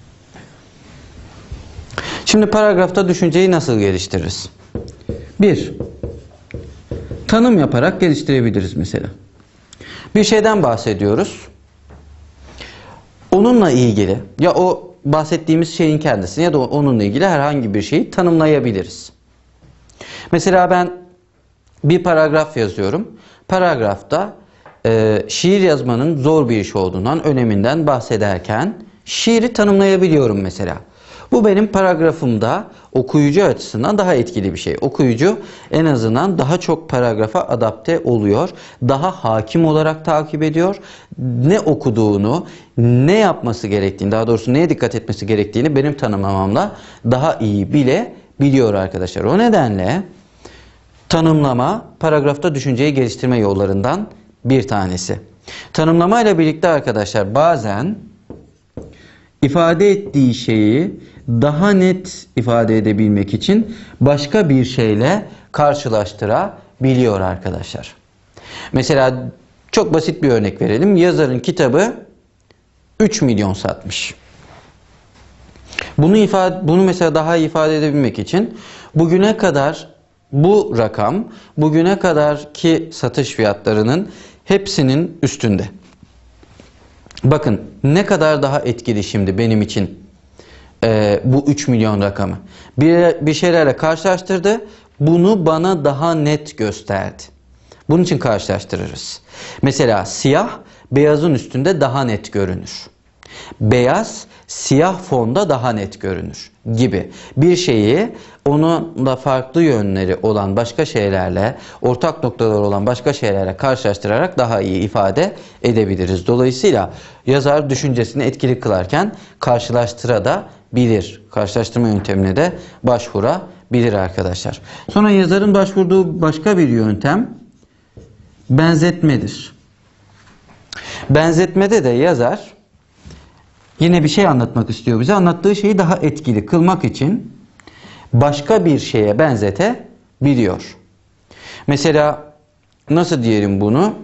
Şimdi paragrafta düşünceyi nasıl geliştiririz? 1. Tanım yaparak geliştirebiliriz mesela. Bir şeyden bahsediyoruz. Onunla ilgili ya o bahsettiğimiz şeyin kendisini ya da onunla ilgili herhangi bir şeyi tanımlayabiliriz. Mesela ben bir paragraf yazıyorum. Paragrafta şiir yazmanın zor bir iş olduğundan, öneminden bahsederken şiiri tanımlayabiliyorum mesela. Bu benim paragrafımda okuyucu açısından daha etkili bir şey. Okuyucu en azından daha çok paragrafa adapte oluyor. Daha hakim olarak takip ediyor. Ne okuduğunu, ne yapması gerektiğini, daha doğrusu neye dikkat etmesi gerektiğini benim tanımlamamla daha iyi biliyor arkadaşlar. O nedenle tanımlama paragrafta düşünceyi geliştirme yollarından bir tanesi. Tanımlama ile birlikte arkadaşlar bazen ifade ettiği şeyi daha net ifade edebilmek için başka bir şeyle karşılaştırabiliyor arkadaşlar. Mesela çok basit bir örnek verelim. Yazarın kitabı 3 milyon satmış. Bunu mesela daha iyi ifade edebilmek için bugüne kadar bu rakam bugüne kadarki satış fiyatlarının hepsinin üstünde. Bakın ne kadar daha etkili şimdi benim için bu 3 milyon rakamı. Bir şeylerle karşılaştırdı. Bunu bana daha net gösterdi. Bunun için karşılaştırırız. Mesela siyah beyazın üstünde daha net görünür. Beyaz siyah fonda daha net görünür gibi. Bir şeyi onunla farklı yönleri olan başka şeylerle, ortak noktaları olan başka şeylerle karşılaştırarak daha iyi ifade edebiliriz. Dolayısıyla yazar düşüncesini etkili kılarken karşılaştırabilir. Karşılaştırma yöntemine de başvurabilir arkadaşlar. Sonra yazarın başvurduğu başka bir yöntem benzetmedir. Benzetmede de yazar yine bir şey anlatmak istiyor bize. Anlattığı şeyi daha etkili kılmak için başka bir şeye benzetebiliyor. Mesela nasıl diyelim bunu?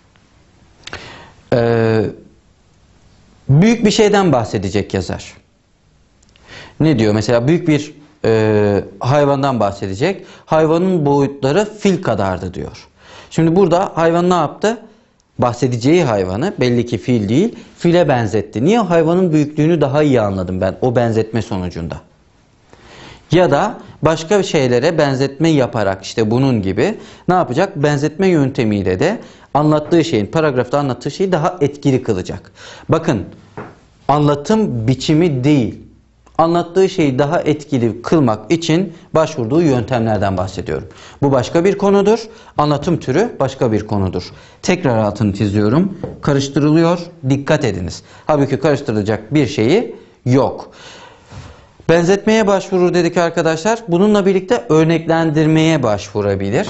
Büyük bir şeyden bahsedecek yazar. Ne diyor? Mesela büyük bir hayvandan bahsedecek. Hayvanın boyutları fil kadardı diyor. Şimdi burada hayvan ne yaptı? Bahsedeceği hayvanı belli ki fil değil, file benzetti. Niye? Hayvanın büyüklüğünü daha iyi anladım ben o benzetme sonucunda. Ya da başka şeylere benzetme yaparak işte bunun gibi ne yapacak? Benzetme yöntemiyle de anlattığı şeyin, paragrafta anlattığı şeyi daha etkili kılacak. Bakın anlatım biçimi değil. Anlattığı şeyi daha etkili kılmak için başvurduğu yöntemlerden bahsediyorum. Bu başka bir konudur. Anlatım türü başka bir konudur. Tekrar altını çiziyorum. Karıştırılıyor. Dikkat ediniz. Halbuki karıştırılacak bir şeyi yok. Benzetmeye başvurur dedik arkadaşlar. Bununla birlikte örneklendirmeye başvurabilir.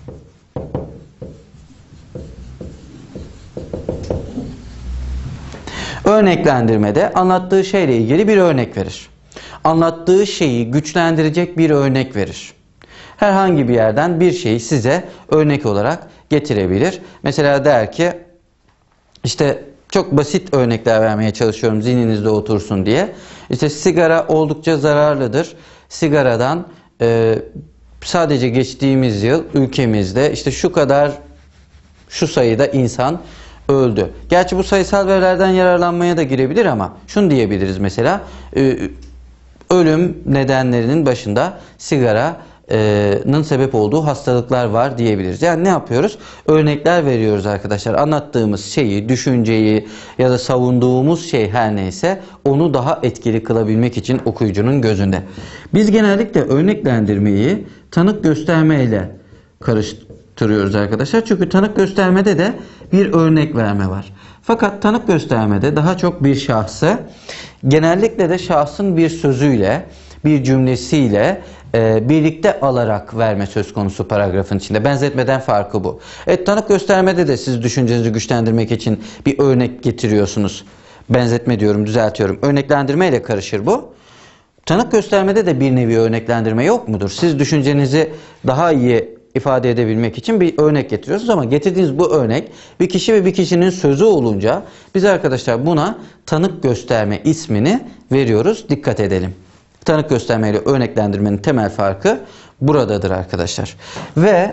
Örneklendirmede anlattığı şeyle ilgili bir örnek verir. Anlattığı şeyi güçlendirecek bir örnek verir. Herhangi bir yerden bir şeyi size örnek olarak getirebilir. Mesela der ki işte çok basit örnekler vermeye çalışıyorum zihninizde otursun diye. İşte sigara oldukça zararlıdır. Sigaradan sadece geçtiğimiz yıl ülkemizde işte şu sayıda insan öldü. Gerçi bu sayısal verilerden yararlanmaya da girebilir ama şunu diyebiliriz mesela ölüm nedenlerinin başında sigaranın sebep olduğu hastalıklar var diyebiliriz. Yani ne yapıyoruz? Örnekler veriyoruz arkadaşlar. Anlattığımız şeyi, düşünceyi ya da savunduğumuz şey her neyse onu daha etkili kılabilmek için okuyucunun gözünde. Biz genellikle örneklendirmeyi tanık göstermeyle karıştırıyoruz arkadaşlar. Çünkü tanık göstermede de bir örnek verme var. Fakat tanık göstermede daha çok bir şahsı, genellikle de şahsın bir sözüyle, bir cümlesiyle birlikte alarak verme söz konusu paragrafın içinde. Benzetmeden farkı bu. Tanık göstermede de siz düşüncenizi güçlendirmek için bir örnek getiriyorsunuz. Benzetme diyorum, düzeltiyorum. Örneklendirme ile karışır bu. Tanık göstermede de bir nevi örneklendirme yok mudur? Siz düşüncenizi daha iyi ifade edebilmek için bir örnek getiriyorsunuz ama getirdiğiniz bu örnek bir kişi ve bir kişinin sözü olunca biz arkadaşlar buna tanık gösterme ismini veriyoruz. Dikkat edelim. Tanık gösterme ile örneklendirmenin temel farkı buradadır arkadaşlar. Ve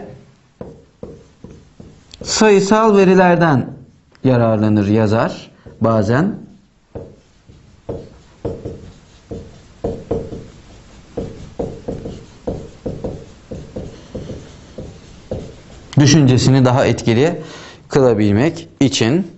sayısal verilerden yararlanır yazar bazen. Düşüncesini daha etkili kılabilmek için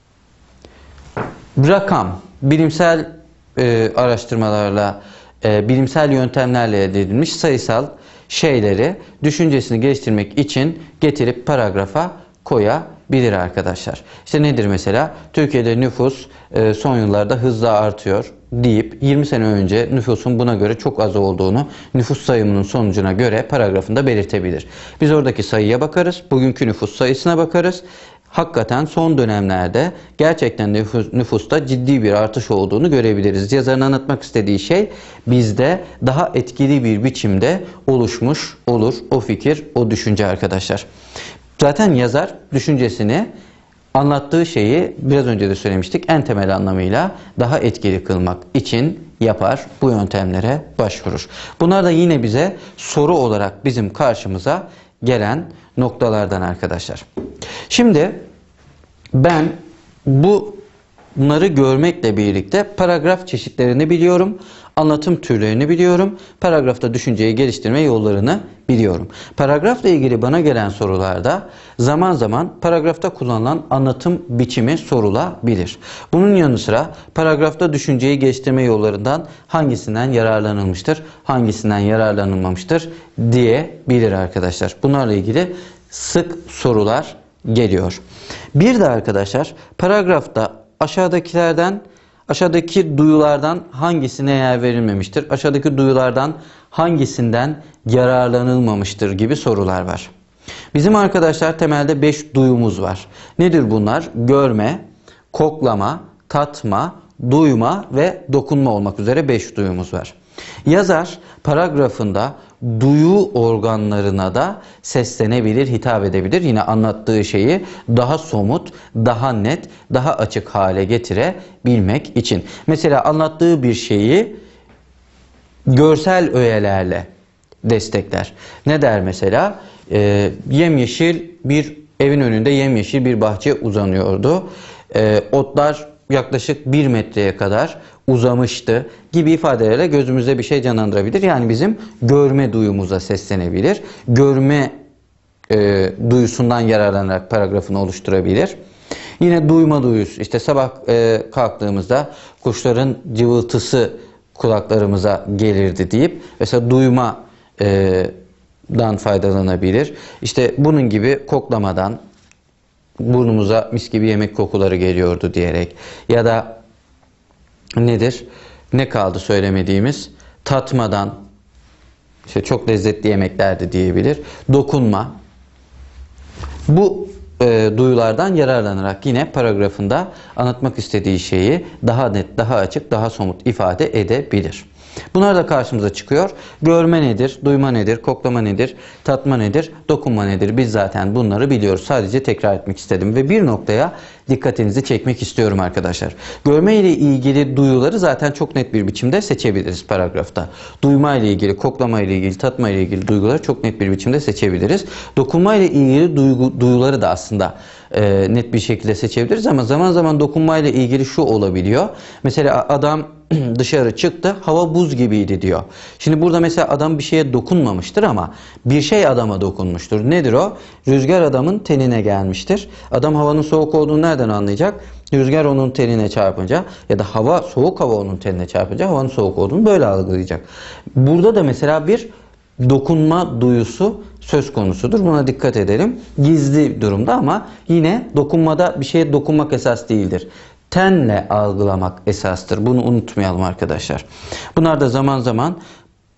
rakam, bilimsel araştırmalarla, bilimsel yöntemlerle elde edilmiş sayısal şeyleri düşüncesini geliştirmek için getirip paragrafa koyabilir arkadaşlar. İşte nedir mesela? Türkiye'de nüfus son yıllarda hızla artıyor deyip 20 sene önce nüfusun buna göre çok az olduğunu nüfus sayımının sonucuna göre paragrafında belirtebilir. Biz oradaki sayıya bakarız, bugünkü nüfus sayısına bakarız. Hakikaten son dönemlerde gerçekten nüfusta ciddi bir artış olduğunu görebiliriz. Yazarın anlatmak istediği şey bizde daha etkili bir biçimde oluşmuş olur o fikir, o düşünce arkadaşlar. Zaten yazar düşüncesini, anlattığı şeyi biraz önce de söylemiştik, en temel anlamıyla daha etkili kılmak için yapar, bu yöntemlere başvurur. Bunlar da yine bize soru olarak bizim karşımıza gelen noktalardan arkadaşlar. Şimdi ben bunları görmekle birlikte paragraf çeşitlerini biliyorum, anlatım türlerini biliyorum, paragrafta düşünceyi geliştirme yollarını biliyorum. Paragrafla ilgili bana gelen sorularda zaman zaman paragrafta kullanılan anlatım biçimi sorulabilir. Bunun yanı sıra paragrafta düşünceyi geliştirme yollarından hangisinden yararlanılmıştır, hangisinden yararlanılmamıştır diyebilir arkadaşlar. Bunlarla ilgili sık sorular geliyor. Bir de arkadaşlar paragrafta aşağıdaki duyulardan hangisine yer verilmemiştir? Aşağıdaki duyulardan hangisinden yararlanılmamıştır gibi sorular var. Bizim arkadaşlar temelde 5 duyumuz var. Nedir bunlar? Görme, koklama, tatma, duyma ve dokunma olmak üzere 5 duyumuz var. Yazar paragrafında duyu organlarına da seslenebilir, hitap edebilir. Yine anlattığı şeyi daha somut, daha net, daha açık hale getirebilmek için. Mesela anlattığı bir şeyi görsel öğelerle destekler. Ne der mesela? Yemyeşil bir evin önünde yemyeşil bir bahçe uzanıyordu. Otlar yaklaşık 1 metreye kadar uzamıştı gibi ifadelerle gözümüzde bir şey canlandırabilir. Yani bizim görme duyumuza seslenebilir. Görme duyusundan yararlanarak paragrafını oluşturabilir. Yine duyma duyusu. İşte sabah kalktığımızda kuşların cıvıltısı kulaklarımıza gelirdi deyip mesela duymadan faydalanabilir. İşte bunun gibi koklamadan burnumuza mis gibi yemek kokuları geliyordu diyerek ya da nedir? Ne kaldı söylemediğimiz? Tatmadan işte çok lezzetli yemeklerdi diyebilir. Dokunma. Bu duyulardan yararlanarak yine paragrafında anlatmak istediği şeyi daha net, daha açık, daha somut ifade edebilir. Bunlar da karşımıza çıkıyor. Görme nedir? Duyma nedir? Koklama nedir? Tatma nedir? Dokunma nedir? Biz zaten bunları biliyoruz. Sadece tekrar etmek istedim. Ve bir noktaya dikkatinizi çekmek istiyorum arkadaşlar. Görme ile ilgili duyuları zaten çok net bir biçimde seçebiliriz paragrafta. Duyma ile ilgili, koklama ile ilgili, tatma ile ilgili duyguları çok net bir biçimde seçebiliriz. Dokunma ile ilgili duyuları da aslında net bir şekilde seçebiliriz ama zaman zaman dokunma ile ilgili şu olabiliyor. Mesela adam dışarı çıktı, hava buz gibiydi diyor. Şimdi burada mesela adam bir şeye dokunmamıştır ama bir şey adama dokunmuştur. Nedir o? Rüzgar adamın tenine gelmiştir. Adam havanın soğuk olduğunu nereden anlayacak? Rüzgar onun tenine çarpınca ya da soğuk hava onun tenine çarpınca havanın soğuk olduğunu böyle algılayacak. Burada da mesela bir dokunma duyusu söz konusudur. Buna dikkat edelim. Gizli durumda ama yine dokunmada bir şeye dokunmak esas değildir. Tenle algılamak esastır. Bunu unutmayalım arkadaşlar. Bunlar da zaman zaman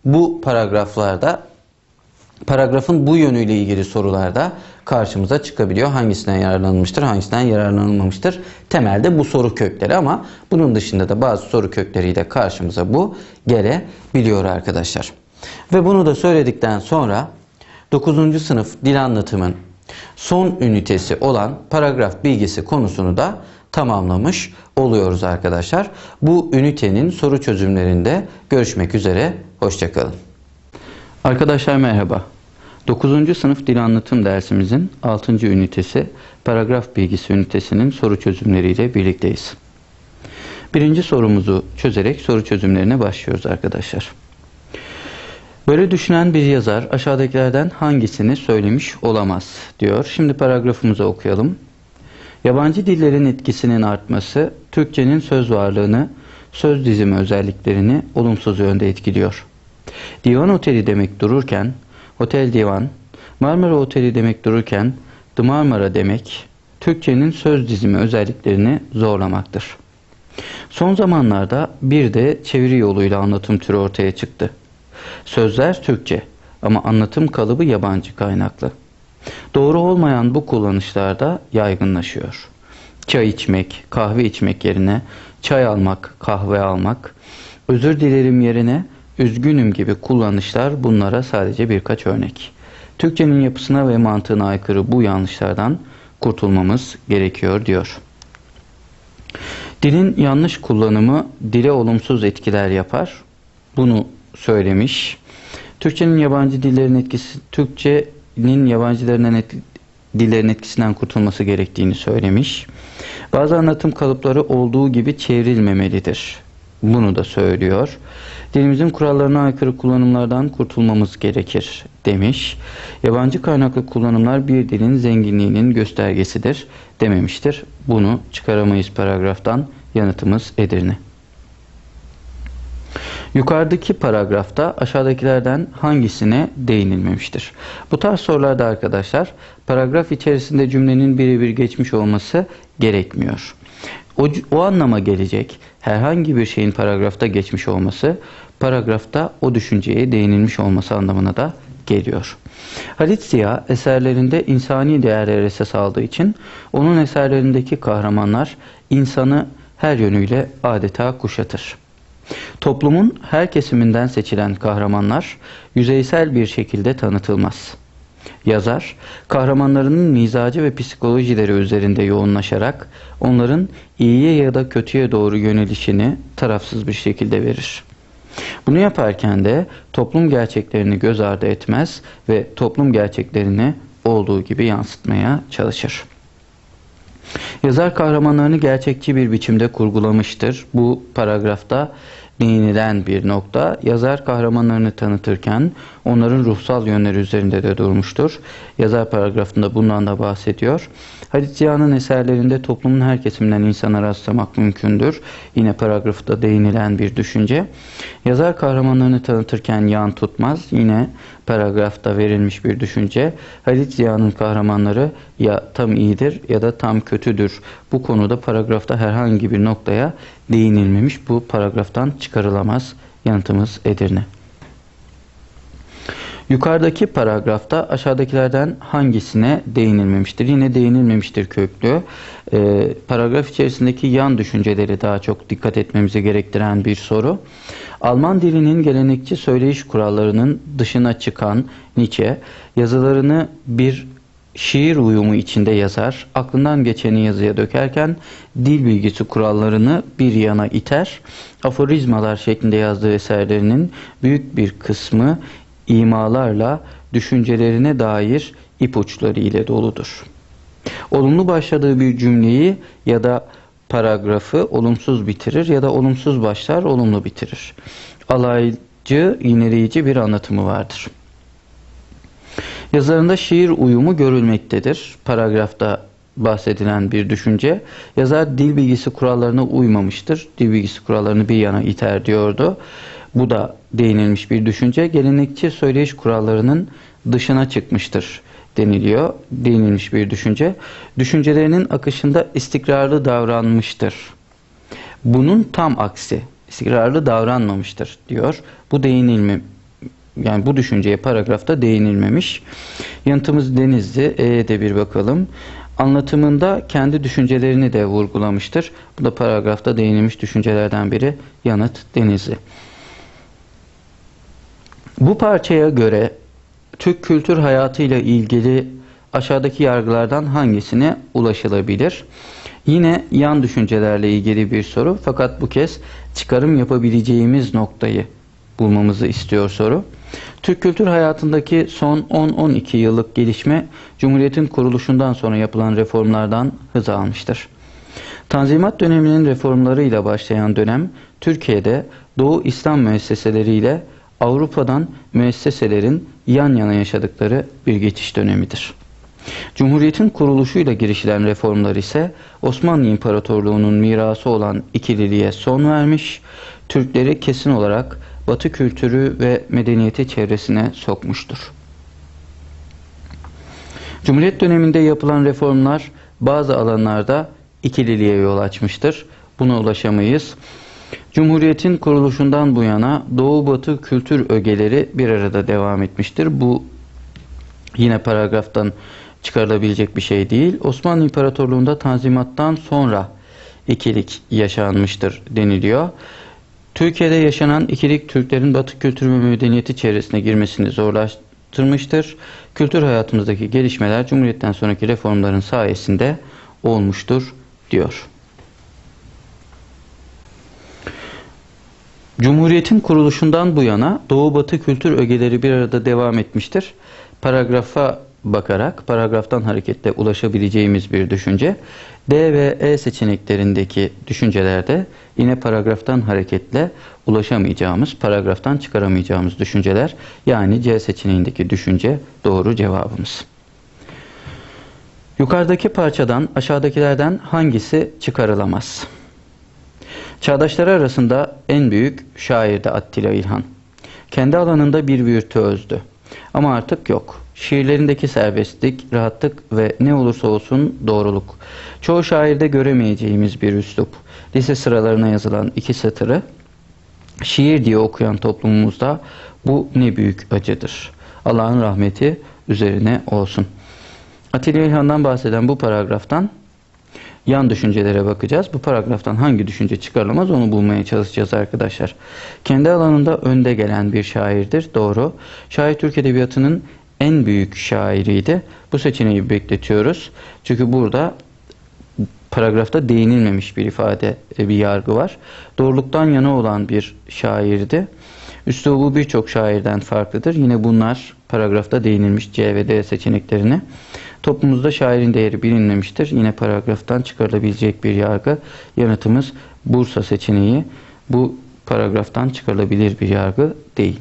bu paragraflarda, paragrafın bu yönüyle ilgili sorularda karşımıza çıkabiliyor. Hangisinden yararlanılmıştır, hangisinden yararlanılmamıştır? Temelde bu soru kökleri, ama bunun dışında da bazı soru kökleriyle karşımıza bu gelebiliyor arkadaşlar. Ve bunu da söyledikten sonra 9. sınıf dil anlatımın son ünitesi olan paragraf bilgisi konusunu da tamamlamış oluyoruz arkadaşlar. Bu ünitenin soru çözümlerinde görüşmek üzere. Hoşça kalın. Arkadaşlar merhaba. 9. sınıf dil anlatım dersimizin 6. ünitesi paragraf bilgisi ünitesinin soru çözümleriyle birlikteyiz. Birinci sorumuzu çözerek soru çözümlerine başlıyoruz arkadaşlar. Böyle düşünen bir yazar aşağıdakilerden hangisini söylemiş olamaz diyor. Şimdi paragrafımızı okuyalım. Yabancı dillerin etkisinin artması Türkçenin söz varlığını, söz dizimi özelliklerini olumsuz yönde etkiliyor. Divan Oteli demek dururken Otel Divan, Marmara Oteli demek dururken The Marmara demek Türkçenin söz dizimi özelliklerini zorlamaktır. Son zamanlarda bir de çeviri yoluyla anlatım türü ortaya çıktı. Sözler Türkçe ama anlatım kalıbı yabancı kaynaklı. Doğru olmayan bu kullanışlarda yaygınlaşıyor. Çay içmek, kahve içmek yerine çay almak, kahve almak, özür dilerim yerine üzgünüm gibi kullanışlar bunlara sadece birkaç örnek. Türkçenin yapısına ve mantığına aykırı bu yanlışlardan kurtulmamız gerekiyor diyor. Dilin yanlış kullanımı dile olumsuz etkiler yapar. Bunu söylemiş. Türkçenin yabancı dillerin etkisi, dillerin etkisinden kurtulması gerektiğini söylemiş. Bazı anlatım kalıpları olduğu gibi çevrilmemelidir. Bunu da söylüyor. Dilimizin kurallarına aykırı kullanımlardan kurtulmamız gerekir demiş. Yabancı kaynaklı kullanımlar bir dilin zenginliğinin göstergesidir dememiştir. Bunu çıkaramayız paragraftan. Yanıtımız Edirne. Yukarıdaki paragrafta aşağıdakilerden hangisine değinilmemiştir? Bu tarz sorularda arkadaşlar paragraf içerisinde cümlenin birebir geçmiş olması gerekmiyor. O anlama gelecek herhangi bir şeyin paragrafta geçmiş olması, paragrafta o düşünceye değinilmiş olması anlamına da geliyor. Halit Ziya eserlerinde insani değerler esas aldığı için onun eserlerindeki kahramanlar insanı her yönüyle adeta kuşatır. Toplumun her kesiminden seçilen kahramanlar yüzeysel bir şekilde tanıtılmaz. Yazar, kahramanlarının mizacı ve psikolojileri üzerinde yoğunlaşarak onların iyiye ya da kötüye doğru yönelişini tarafsız bir şekilde verir. Bunu yaparken de toplum gerçeklerini göz ardı etmez ve toplum gerçeklerini olduğu gibi yansıtmaya çalışır. Yazar kahramanlarını gerçekçi bir biçimde kurgulamıştır. Bu paragrafta değinilen bir nokta. Yazar kahramanlarını tanıtırken onların ruhsal yönleri üzerinde de durmuştur. Yazar paragrafında bundan da bahsediyor. Halit Ziya'nın eserlerinde toplumun her kesiminden insana rastlamak mümkündür. Yine paragrafta değinilen bir düşünce. Yazar kahramanlarını tanıtırken yan tutmaz. Yine paragrafta verilmiş bir düşünce. Halit Ziya'nın kahramanları ya tam iyidir ya da tam kötüdür. Bu konuda paragrafta herhangi bir noktaya değinilmemiş. Bu paragraftan çıkarılamaz. Yanıtımız Edirne. Yukarıdaki paragrafta aşağıdakilerden hangisine değinilmemiştir? Yine değinilmemiştir köklü. Paragraf içerisindeki yan düşünceleri daha çok dikkat etmemizi gerektiren bir soru. Alman dilinin gelenekçi söyleyiş kurallarının dışına çıkan Nietzsche, yazılarını bir şiir uyumu içinde yazar, aklından geçeni yazıya dökerken dil bilgisi kurallarını bir yana iter, aforizmalar şeklinde yazdığı eserlerinin büyük bir kısmı imalarla düşüncelerine dair ipuçları ile doludur. Olumlu başladığı bir cümleyi ya da paragrafı olumsuz bitirir ya da olumsuz başlar, olumlu bitirir. Alaycı, iğneleyici bir anlatımı vardır. Yazarında şiir uyumu görülmektedir. Paragrafta bahsedilen bir düşünce. Yazar dil bilgisi kurallarına uymamıştır. Dil bilgisi kurallarını bir yana iter diyordu. Bu da değinilmiş bir düşünce. Gelenekçi söyleyiş kurallarının dışına çıkmıştır deniliyor. Değinilmiş bir düşünce. Düşüncelerinin akışında istikrarlı davranmıştır. Bunun tam aksi. İstikrarlı davranmamıştır diyor. Bu değinilmemiş yani bu düşünceye paragrafta değinilmemiş. Yanıtımız Denizli. E'ye de bir bakalım. Anlatımında kendi düşüncelerini de vurgulamıştır. Bu da paragrafta değinilmiş düşüncelerden biri. Yanıt Denizli. Bu parçaya göre Türk kültür hayatıyla ilgili aşağıdaki yargılardan hangisine ulaşılabilir? Yine yan düşüncelerle ilgili bir soru, fakat bu kez çıkarım yapabileceğimiz noktayı bulmamızı istiyor soru. Türk kültür hayatındaki son 10-12 yıllık gelişme Cumhuriyet'in kuruluşundan sonra yapılan reformlardan hız almıştır. Tanzimat döneminin reformlarıyla başlayan dönem Türkiye'de Doğu İslam müesseseleriyle Avrupa'dan müesseselerin yan yana yaşadıkları bir geçiş dönemidir. Cumhuriyetin kuruluşuyla girişilen reformlar ise Osmanlı İmparatorluğu'nun mirası olan ikililiğe son vermiş, Türkleri kesin olarak Batı kültürü ve medeniyeti çevresine sokmuştur. Cumhuriyet döneminde yapılan reformlar bazı alanlarda ikililiğe yol açmıştır. Buna ulaşamayız. Cumhuriyetin kuruluşundan bu yana Doğu-Batı kültür ögeleri bir arada devam etmiştir. Bu yine paragraftan çıkarılabilecek bir şey değil. Osmanlı İmparatorluğu'nda Tanzimat'tan sonra ikilik yaşanmıştır deniliyor. Türkiye'de yaşanan ikilik Türklerin Batı kültürü ve medeniyeti çevresine girmesini zorlaştırmıştır. Kültür hayatımızdaki gelişmeler Cumhuriyet'ten sonraki reformların sayesinde olmuştur diyor. Cumhuriyetin kuruluşundan bu yana Doğu-Batı kültür ögeleri bir arada devam etmiştir. Paragrafa bakarak, paragraftan hareketle ulaşabileceğimiz bir düşünce. D ve E seçeneklerindeki düşüncelerde yine paragraftan hareketle ulaşamayacağımız, paragraftan çıkaramayacağımız düşünceler. Yani C seçeneğindeki düşünce doğru cevabımız. Yukarıdaki parçadan aşağıdakilerden hangisi çıkarılamaz? Çağdaşları arasında en büyük şairdi Attila İlhan. Kendi alanında bir virtüözdü. Ama artık yok. Şiirlerindeki serbestlik, rahatlık ve ne olursa olsun doğruluk. Çoğu şairde göremeyeceğimiz bir üslup. Lise sıralarına yazılan 2 satırı şiir diye okuyan toplumumuzda bu ne büyük acıdır. Allah'ın rahmeti üzerine olsun. Attila İlhan'dan bahseden bu paragraftan yan düşüncelere bakacağız. Bu paragraftan hangi düşünce çıkarılamaz onu bulmaya çalışacağız arkadaşlar. Kendi alanında önde gelen bir şairdir. Doğru. Şair Türk Edebiyatı'nın en büyük şairiydi. Bu seçeneği bekletiyoruz. Çünkü burada paragrafta değinilmemiş bir ifade, bir yargı var. Doğruluktan yana olan bir şairdi. Üslubu birçok şairden farklıdır. Yine bunlar paragrafta değinilmiş C ve D seçeneklerine. Toplumumuzda şairin değeri bilinmemiştir. Yine paragraftan çıkarılabilecek bir yargı. Yanıtımız Bursa seçeneği. Bu paragraftan çıkarılabilir bir yargı değil.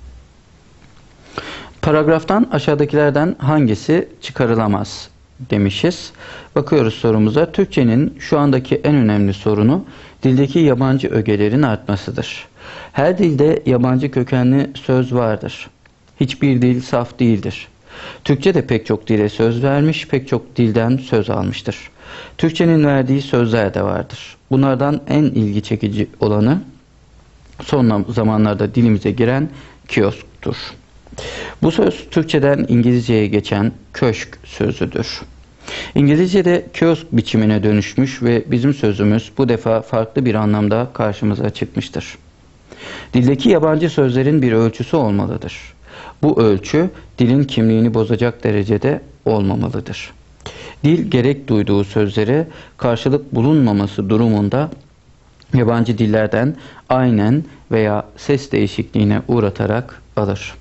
Paragraftan aşağıdakilerden hangisi çıkarılamaz demişiz. Bakıyoruz sorumuza. Türkçenin şu andaki en önemli sorunu dildeki yabancı ögelerin artmasıdır. Her dilde yabancı kökenli söz vardır. Hiçbir dil saf değildir. Türkçe de pek çok dile söz vermiş, pek çok dilden söz almıştır. Türkçenin verdiği sözler de vardır. Bunlardan en ilgi çekici olanı son zamanlarda dilimize giren kiosktur. Bu söz Türkçeden İngilizceye geçen köşk sözüdür. İngilizce'de kiosk biçimine dönüşmüş ve bizim sözümüz bu defa farklı bir anlamda karşımıza çıkmıştır. Dildeki yabancı sözlerin bir ölçüsü olmalıdır. Bu ölçü dilin kimliğini bozacak derecede olmamalıdır. Dil gerek duyduğu sözlere karşılık bulunmaması durumunda yabancı dillerden aynen veya ses değişikliğine uğratarak alır.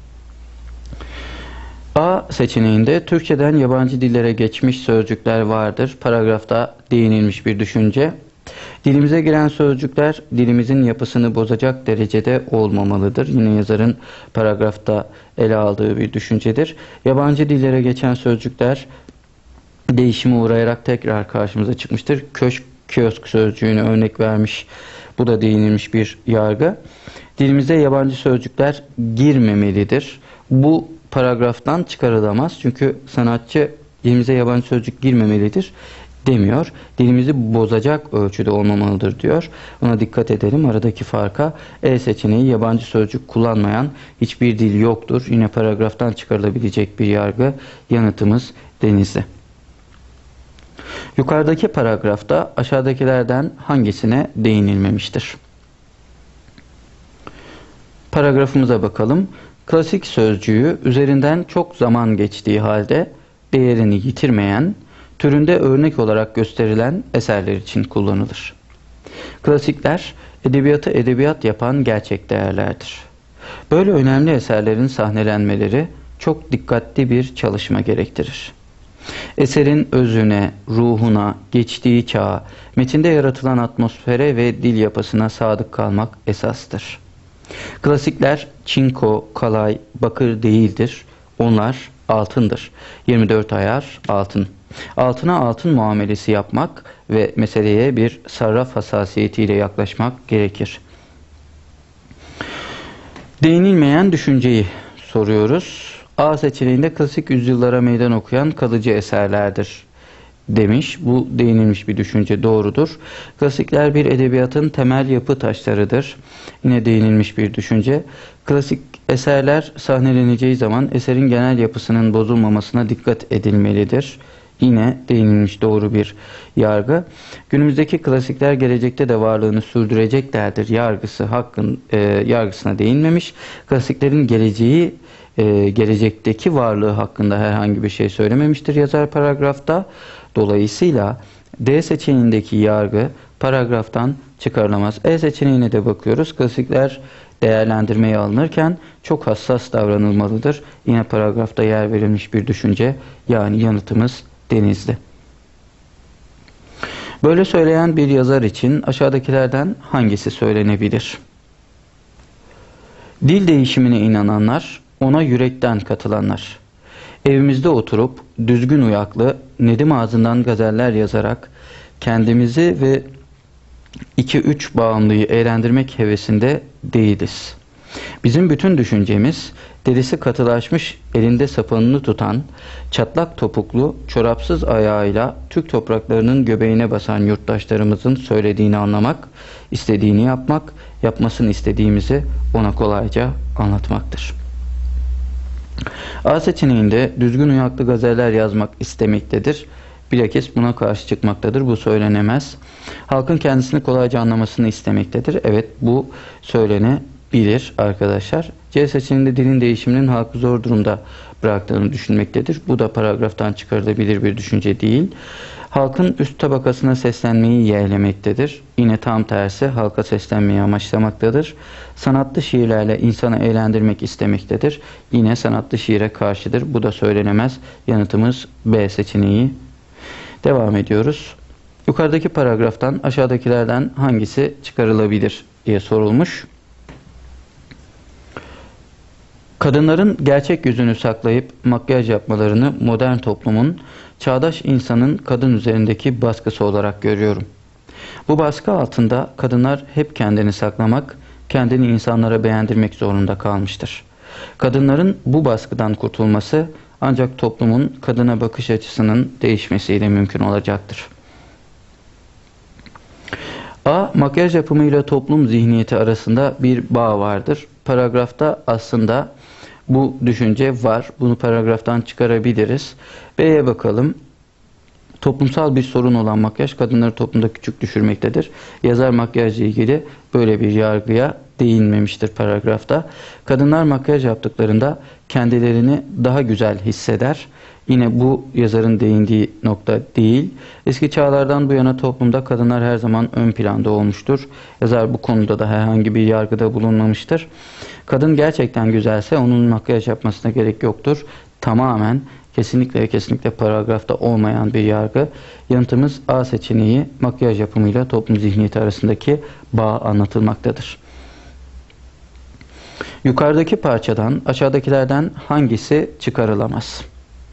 A seçeneğinde Türkçeden yabancı dillere geçmiş sözcükler vardır. Paragrafta değinilmiş bir düşünce. Dilimize giren sözcükler dilimizin yapısını bozacak derecede olmamalıdır. Yine yazarın paragrafta ele aldığı bir düşüncedir. Yabancı dillere geçen sözcükler değişime uğrayarak tekrar karşımıza çıkmıştır. Köşk, kiosk sözcüğünü örnek vermiş. Bu da değinilmiş bir yargı. Dilimize yabancı sözcükler girmemelidir. Bu paragraftan çıkarılamaz. Çünkü sanatçı dilimize yabancı sözcük girmemelidir. demiyor. Dilimizi bozacak ölçüde olmamalıdır diyor. Buna dikkat edelim. Aradaki farka E seçeneği yabancı sözcük kullanmayan hiçbir dil yoktur. Yine paragraftan çıkarılabilecek bir yargı. Yanıtımız Denizli. Yukarıdaki paragrafta aşağıdakilerden hangisine değinilmemiştir? Paragrafımıza bakalım. Klasik sözcüğü üzerinden çok zaman geçtiği halde değerini yitirmeyen, türünde örnek olarak gösterilen eserler için kullanılır. Klasikler, edebiyatı edebiyat yapan gerçek değerlerdir. Böyle önemli eserlerin sahnelenmeleri çok dikkatli bir çalışma gerektirir. Eserin özüne, ruhuna, geçtiği çağa, metinde yaratılan atmosfere ve dil yapısına sadık kalmak esastır. Klasikler çinko, kalay, bakır değildir. Onlar altındır. 24 ayar altın. Altına altın muamelesi yapmak ve meseleye bir sarraf hassasiyetiyle yaklaşmak gerekir. Değinilmeyen düşünceyi soruyoruz. A seçeneğinde klasik yüzyıllara meydan okuyan kalıcı eserlerdir demiş. Bu değinilmiş bir düşünce, doğrudur. Klasikler bir edebiyatın temel yapı taşlarıdır. Yine değinilmiş bir düşünce. Klasik eserler sahneleneceği zaman eserin genel yapısının bozulmamasına dikkat edilmelidir. Yine değinilmiş doğru bir yargı. Günümüzdeki klasikler gelecekte de varlığını sürdüreceklerdir yargısına değinmemiş. Klasiklerin gelecekteki varlığı hakkında herhangi bir şey söylememiştir yazar paragrafta. Dolayısıyla D seçeneğindeki yargı paragraftan çıkarılamaz. E seçeneğine de bakıyoruz. Klasikler değerlendirmeye alınırken çok hassas davranılmalıdır. Yine paragrafta yer verilmiş bir düşünce, yani yanıtımız Denizli. Böyle söyleyen bir yazar için aşağıdakilerden hangisi söylenebilir? Dil değişimine inananlar, ona yürekten katılanlar. Evimizde oturup düzgün uyaklı Nedim ağzından gazeller yazarak kendimizi ve 2-3 bağımlıyı eğlendirmek hevesinde değiliz. Bizim bütün düşüncemiz derisi katılaşmış, elinde sapanını tutan, çatlak topuklu, çorapsız ayağıyla Türk topraklarının göbeğine basan yurttaşlarımızın söylediğini anlamak, istediğini yapmak, yapmasını istediğimizi ona kolayca anlatmaktır. A seçeneğinde düzgün uyaklı gazeller yazmak istemektedir. Bilakis buna karşı çıkmaktadır. Bu söylenemez. Halkın kendisini kolayca anlamasını istemektedir. Evet, bu söylenebilir arkadaşlar. C seçeneğinde dilin değişiminin halkı zor durumda bıraktığını düşünmektedir. Bu da paragraftan çıkarılabilir bir düşünce değil. Halkın üst tabakasına seslenmeyi yeğlemektedir. Yine tam tersi, halka seslenmeyi amaçlamaktadır. Sanatlı şiirlerle insanı eğlendirmek istemektedir. Yine sanatlı şiire karşıdır. Bu da söylenemez. Yanıtımız B seçeneği. Devam ediyoruz. Yukarıdaki paragraftan aşağıdakilerden hangisi çıkarılabilir diye sorulmuş. Kadınların gerçek yüzünü saklayıp makyaj yapmalarını modern toplumun, çağdaş insanın kadın üzerindeki baskısı olarak görüyorum. Bu baskı altında kadınlar hep kendini saklamak, kendini insanlara beğendirmek zorunda kalmıştır. Kadınların bu baskıdan kurtulması ancak toplumun kadına bakış açısının değişmesiyle mümkün olacaktır. A. Makyaj yapımıyla toplum zihniyeti arasında bir bağ vardır. Paragrafta aslında bu düşünce var. Bunu paragraftan çıkarabiliriz. B'ye bakalım. Toplumsal bir sorun olan makyaj kadınları toplumda küçük düşürmektedir. Yazar makyajla ilgili böyle bir yargıya değinmemiştir paragrafta. Kadınlar makyaj yaptıklarında kendilerini daha güzel hisseder. Yine bu yazarın değindiği nokta değil. Eski çağlardan bu yana toplumda kadınlar her zaman ön planda olmuştur. Yazar bu konuda da herhangi bir yargıda bulunmamıştır. Kadın gerçekten güzelse onun makyaj yapmasına gerek yoktur. Tamamen kesinlikle paragrafta olmayan bir yargı. Yanıtımız A seçeneği, makyaj yapımıyla toplum zihniyeti arasındaki bağ anlatılmaktadır. Yukarıdaki parçadan aşağıdakilerden hangisi çıkarılamaz?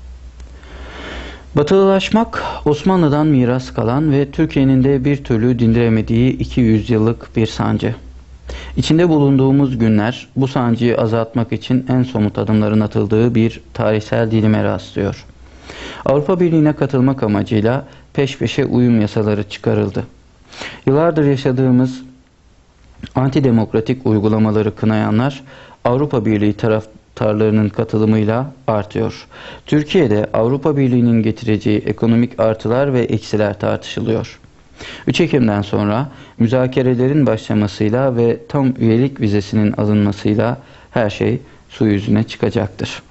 Batılılaşmak Osmanlı'dan miras kalan ve Türkiye'nin de bir türlü dindiremediği 200 yıllık bir sancı. İçinde bulunduğumuz günler bu sancıyı azaltmak için en somut adımların atıldığı bir tarihsel dilime rastlıyor. Avrupa Birliği'ne katılmak amacıyla peş peşe uyum yasaları çıkarıldı. Yıllardır yaşadığımız antidemokratik uygulamaları kınayanlar Avrupa Birliği taraftarlarının katılımıyla artıyor. Türkiye'de Avrupa Birliği'nin getireceği ekonomik artılar ve eksiler tartışılıyor. 3 Ekim'den sonra müzakerelerin başlamasıyla ve tam üyelik vizesinin alınmasıyla her şey su yüzüne çıkacaktır.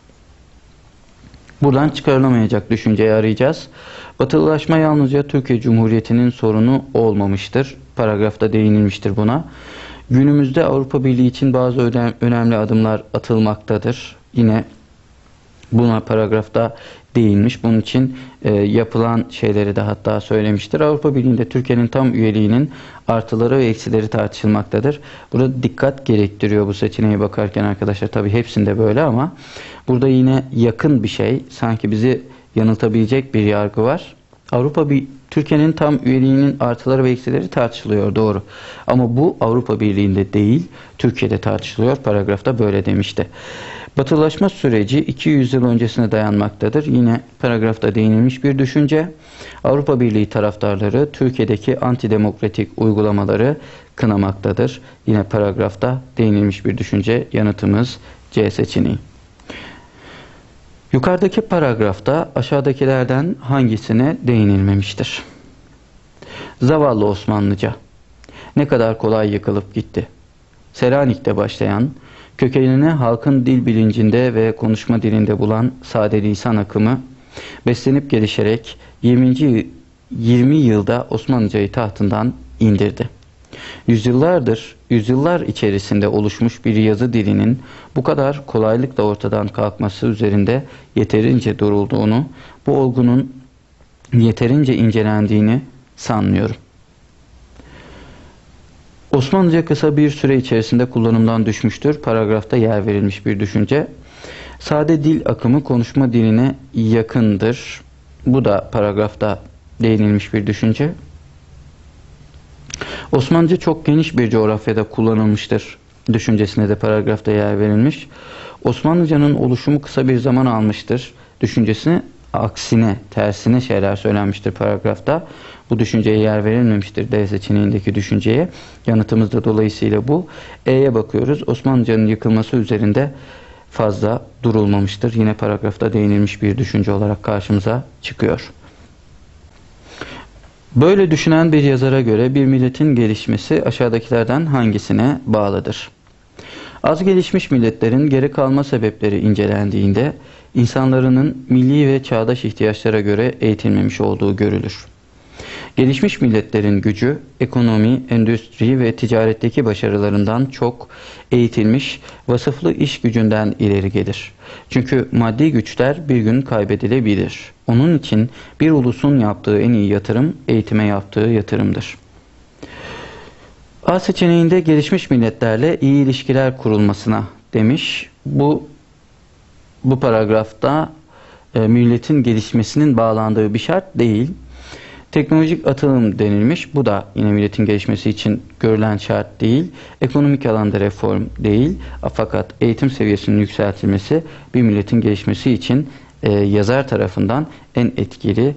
Buradan çıkarılamayacak düşünceyi arayacağız. Batılılaşma yalnızca Türkiye Cumhuriyeti'nin sorunu olmamıştır. Paragrafta değinilmiştir buna. Günümüzde Avrupa Birliği için bazı önemli adımlar atılmaktadır. Yine buna paragrafta değinmiş. Bunun için yapılan şeyleri de hatta söylemiştir. Avrupa Birliği'nde Türkiye'nin tam üyeliğinin artıları ve eksileri tartışılmaktadır. Burada dikkat gerektiriyor bu seçeneğe bakarken arkadaşlar. Tabii hepsinde böyle ama burada yine yakın bir şey. Sanki bizi yanıltabilecek bir yargı var. Türkiye'nin tam üyeliğinin artıları ve eksileri tartışılıyor, doğru. Ama bu Avrupa Birliği'nde değil, Türkiye'de tartışılıyor. Paragrafta böyle demişti. Batılılaşma süreci 200 yıl öncesine dayanmaktadır. Yine paragrafta değinilmiş bir düşünce. Avrupa Birliği taraftarları Türkiye'deki antidemokratik uygulamaları kınamaktadır. Yine paragrafta değinilmiş bir düşünce. Yanıtımız C seçeneği. Yukarıdaki paragrafta aşağıdakilerden hangisine değinilmemiştir? Zavallı Osmanlıca. Ne kadar kolay yıkılıp gitti. Selanik'te başlayan, kökenini halkın dil bilincinde ve konuşma dilinde bulan sade lisan akımı, beslenip gelişerek 20 yılda Osmanlıcayı tahtından indirdi. Yüzyıllar içerisinde oluşmuş bir yazı dilinin bu kadar kolaylıkla ortadan kalkması üzerinde yeterince durulduğunu, bu olgunun yeterince incelendiğini sanmıyorum. Osmanlıca kısa bir süre içerisinde kullanımdan düşmüştür. Paragrafta yer verilmiş bir düşünce. Sade dil akımı konuşma diline yakındır. Bu da paragrafta değinilmiş bir düşünce. Osmanlıca çok geniş bir coğrafyada kullanılmıştır düşüncesine de paragrafta yer verilmiş. Osmanlıcanın oluşumu kısa bir zaman almıştır düşüncesine aksine, tersine şeyler söylenmiştir paragrafta. Bu düşünceye yer verilmemiştir D seçeneğindeki düşünceye. Yanıtımız da dolayısıyla bu. E'ye bakıyoruz. Osmanlıcanın yıkılması üzerinde fazla durulmamıştır. Yine paragrafta değinilmiş bir düşünce olarak karşımıza çıkıyor. Böyle düşünen bir yazara göre bir milletin gelişmesi aşağıdakilerden hangisine bağlıdır? Az gelişmiş milletlerin geri kalma sebepleri incelendiğinde insanların milli ve çağdaş ihtiyaçlara göre eğitilmemiş olduğu görülür. Gelişmiş milletlerin gücü, ekonomi, endüstri ve ticaretteki başarılarından çok eğitilmiş, vasıflı iş gücünden ileri gelir. Çünkü maddi güçler bir gün kaybedilebilir. Onun için bir ulusun yaptığı en iyi yatırım, eğitime yaptığı yatırımdır. A seçeneğinde gelişmiş milletlerle iyi ilişkiler kurulmasına demiş. Bu paragrafta milletin gelişmesinin bağlandığı bir şart değil. Teknolojik atılım denilmiş. Bu da yine milletin gelişmesi için görülen şart değil. Ekonomik alanda reform değil. Fakat eğitim seviyesinin yükseltilmesi bir milletin gelişmesi için yazar tarafından en etkili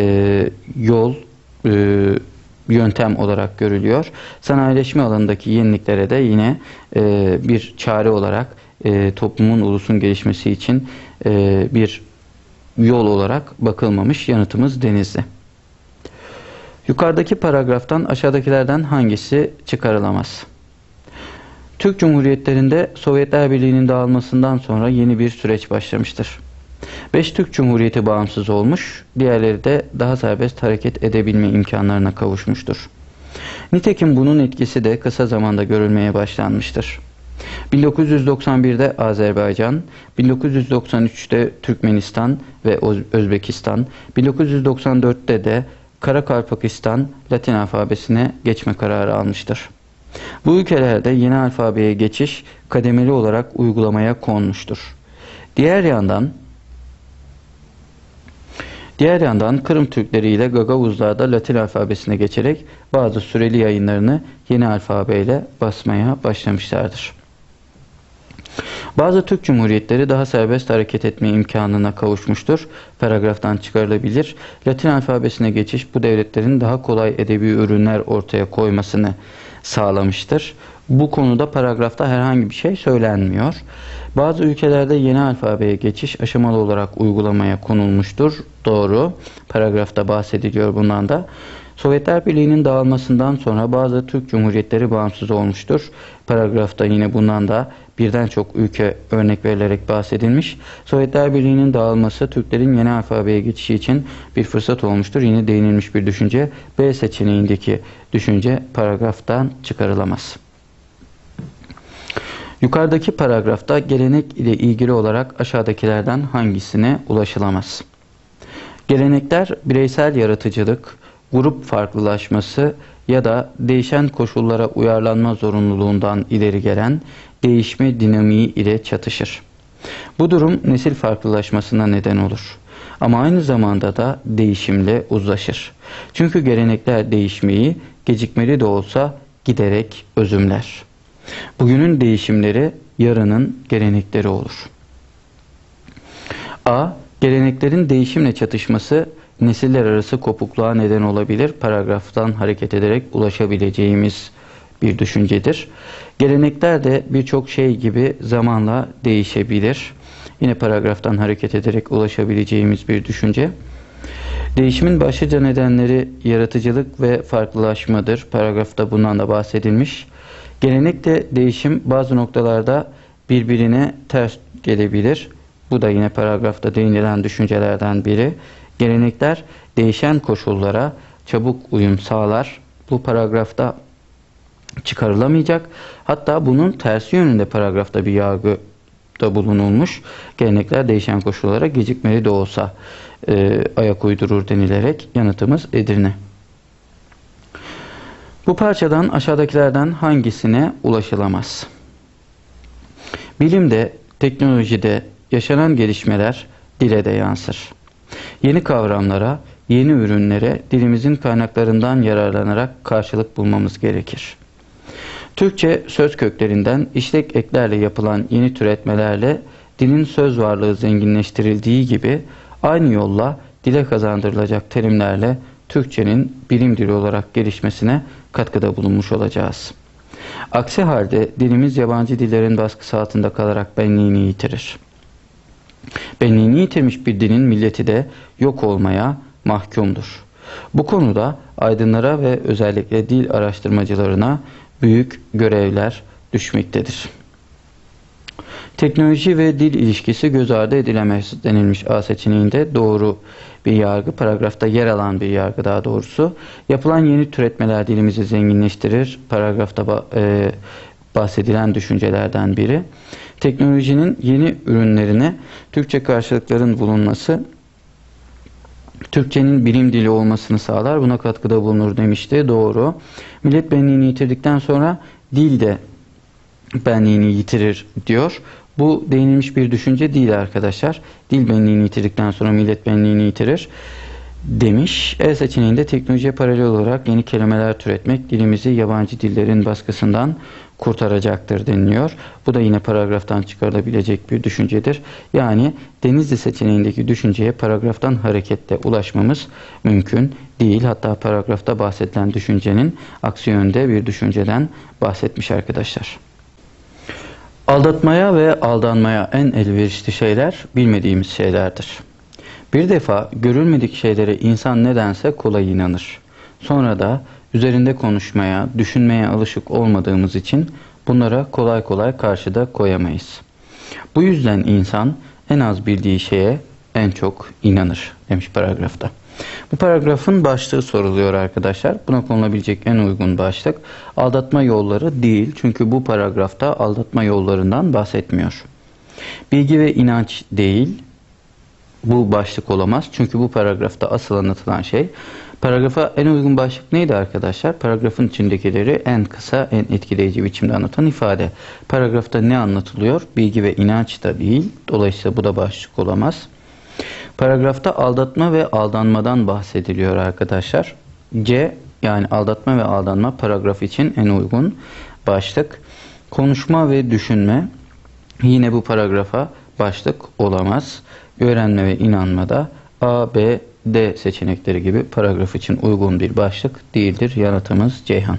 yöntem olarak görülüyor. Sanayileşme alanındaki yeniliklere de yine bir çare olarak toplumun, ulusun gelişmesi için bir yol olarak bakılmamış. Yanıtımız Denizli. Yukarıdaki paragraftan aşağıdakilerden hangisi çıkarılamaz? Türk Cumhuriyetlerinde Sovyetler Birliği'nin dağılmasından sonra yeni bir süreç başlamıştır. 5 Türk Cumhuriyeti bağımsız olmuş, diğerleri de daha serbest hareket edebilme imkanlarına kavuşmuştur. Nitekim bunun etkisi de kısa zamanda görülmeye başlanmıştır. 1991'de Azerbaycan, 1993'te Türkmenistan ve Özbekistan, 1994'te de Karakalpakistan Latin alfabesine geçme kararı almıştır. Bu ülkelerde yeni alfabeye geçiş kademeli olarak uygulamaya konmuştur. Diğer yandan Kırım Türkleri ile Gagavuzlar da Latin alfabesine geçerek bazı süreli yayınlarını yeni alfabeyle basmaya başlamışlardır. Bazı Türk Cumhuriyetleri daha serbest hareket etme imkanına kavuşmuştur. Paragraftan çıkarılabilir. Latin alfabesine geçiş bu devletlerin daha kolay edebi ürünler ortaya koymasını sağlamıştır. Bu konuda paragrafta herhangi bir şey söylenmiyor. Bazı ülkelerde yeni alfabeye geçiş aşamalı olarak uygulamaya konulmuştur. Doğru. Paragrafta bahsediliyor bundan da. Sovyetler Birliği'nin dağılmasından sonra bazı Türk Cumhuriyetleri bağımsız olmuştur. Paragrafta yine bundan da birden çok ülke örnek verilerek bahsedilmiş. Sovyetler Birliği'nin dağılması Türklerin yeni alfabeye geçişi için bir fırsat olmuştur. Yine değinilmiş bir düşünce. B seçeneğindeki düşünce paragraftan çıkarılamaz. Yukarıdaki paragrafta gelenek ile ilgili olarak aşağıdakilerden hangisine ulaşılamaz? Gelenekler bireysel yaratıcılık, grup farklılaşması ya da değişen koşullara uyarlanma zorunluluğundan ileri gelen değişme dinamiği ile çatışır. Bu durum nesil farklılaşmasına neden olur. Ama aynı zamanda da değişimle uzlaşır. Çünkü gelenekler değişmeyi gecikmeli de olsa giderek özümler. Bugünün değişimleri yarının gelenekleri olur. A. Geleneklerin değişimle çatışması nesiller arası kopukluğa neden olabilir. Paragraftan hareket ederek ulaşabileceğimiz bir düşüncedir. Gelenekler de birçok şey gibi zamanla değişebilir. Yine paragraftan hareket ederek ulaşabileceğimiz bir düşünce. Değişimin başlıca nedenleri yaratıcılık ve farklılaşmadır. Paragrafta bundan da bahsedilmiş. Gelenekle değişim bazı noktalarda birbirine ters gelebilir. Bu da yine paragrafta değinilen düşüncelerden biri. Gelenekler değişen koşullara çabuk uyum sağlar. Bu paragrafta çıkarılamayacak. Hatta bunun tersi yönünde paragrafta bir yargıda bulunulmuş. Gelenekler değişen koşullara gecikmeli de olsa ayak uydurur denilerek yanıtımız Edirne. Bu parçadan aşağıdakilerden hangisine ulaşılamaz? Bilimde, teknolojide yaşanan gelişmeler dile de yansır. Yeni kavramlara, yeni ürünlere dilimizin kaynaklarından yararlanarak karşılık bulmamız gerekir. Türkçe söz köklerinden işlek eklerle yapılan yeni türetmelerle dilin söz varlığı zenginleştirildiği gibi aynı yolla dile kazandırılacak terimlerle Türkçenin bilim dili olarak gelişmesine katkıda bulunmuş olacağız. Aksi halde dilimiz yabancı dillerin baskısı altında kalarak benliğini yitirir. Benliğini yitirmiş bir dilin milleti de yok olmaya mahkumdur. Bu konuda aydınlara ve özellikle dil araştırmacılarına büyük görevler düşmektedir. Teknoloji ve dil ilişkisi göz ardı edilemez denilmiş A seçeneğinde doğru bir yargı. Paragrafta yer alan bir yargı daha doğrusu. Yapılan yeni türetmeler dilimizi zenginleştirir. Paragrafta bahsedilen düşüncelerden biri. Teknolojinin yeni ürünlerine Türkçe karşılıkların bulunması Türkçenin bilim dili olmasını sağlar. Buna katkıda bulunur demişti. Doğru. Millet benliğini yitirdikten sonra dil de benliğini yitirir diyor. Bu değinilmiş bir düşünce değil arkadaşlar. Dil benliğini yitirdikten sonra millet benliğini yitirir demiş. E seçeneğinde teknolojiye paralel olarak yeni kelimeler türetmek dilimizi yabancı dillerin baskısından kurtaracaktır deniliyor. Bu da yine paragraftan çıkarılabilecek bir düşüncedir. Yani Denizli seçeneğindeki düşünceye paragraftan hareketle ulaşmamız mümkün değil. Hatta paragrafta bahsedilen düşüncenin aksi yönde bir düşünceden bahsetmiş arkadaşlar. Aldatmaya ve aldanmaya en elverişli şeyler bilmediğimiz şeylerdir. Bir defa görülmedik şeylere insan nedense kolay inanır. Sonra da üzerinde konuşmaya, düşünmeye alışık olmadığımız için bunlara kolay kolay karşıda koyamayız. Bu yüzden insan en az bildiği şeye en çok inanır demiş paragrafta. Bu paragrafın başlığı soruluyor arkadaşlar. Buna konulabilecek en uygun başlık aldatma yolları değil. Çünkü bu paragrafta aldatma yollarından bahsetmiyor. Bilgi ve inanç değil. Bu başlık olamaz. Çünkü bu paragrafta asıl anlatılan şey. Paragrafa en uygun başlık neydi arkadaşlar? Paragrafın içindekileri en kısa, en etkileyici biçimde anlatan ifade. Paragrafta ne anlatılıyor? Bilgi ve inanç da değil. Dolayısıyla bu da başlık olamaz. Paragrafta aldatma ve aldanmadan bahsediliyor arkadaşlar. C yani aldatma ve aldanma paragraf için en uygun başlık. Konuşma ve düşünme Yine bu paragrafa başlık olamaz. Öğrenme ve inanmada A, B, D seçenekleri gibi paragraf için uygun bir başlık değildir. Yanıtımız Ceyhan.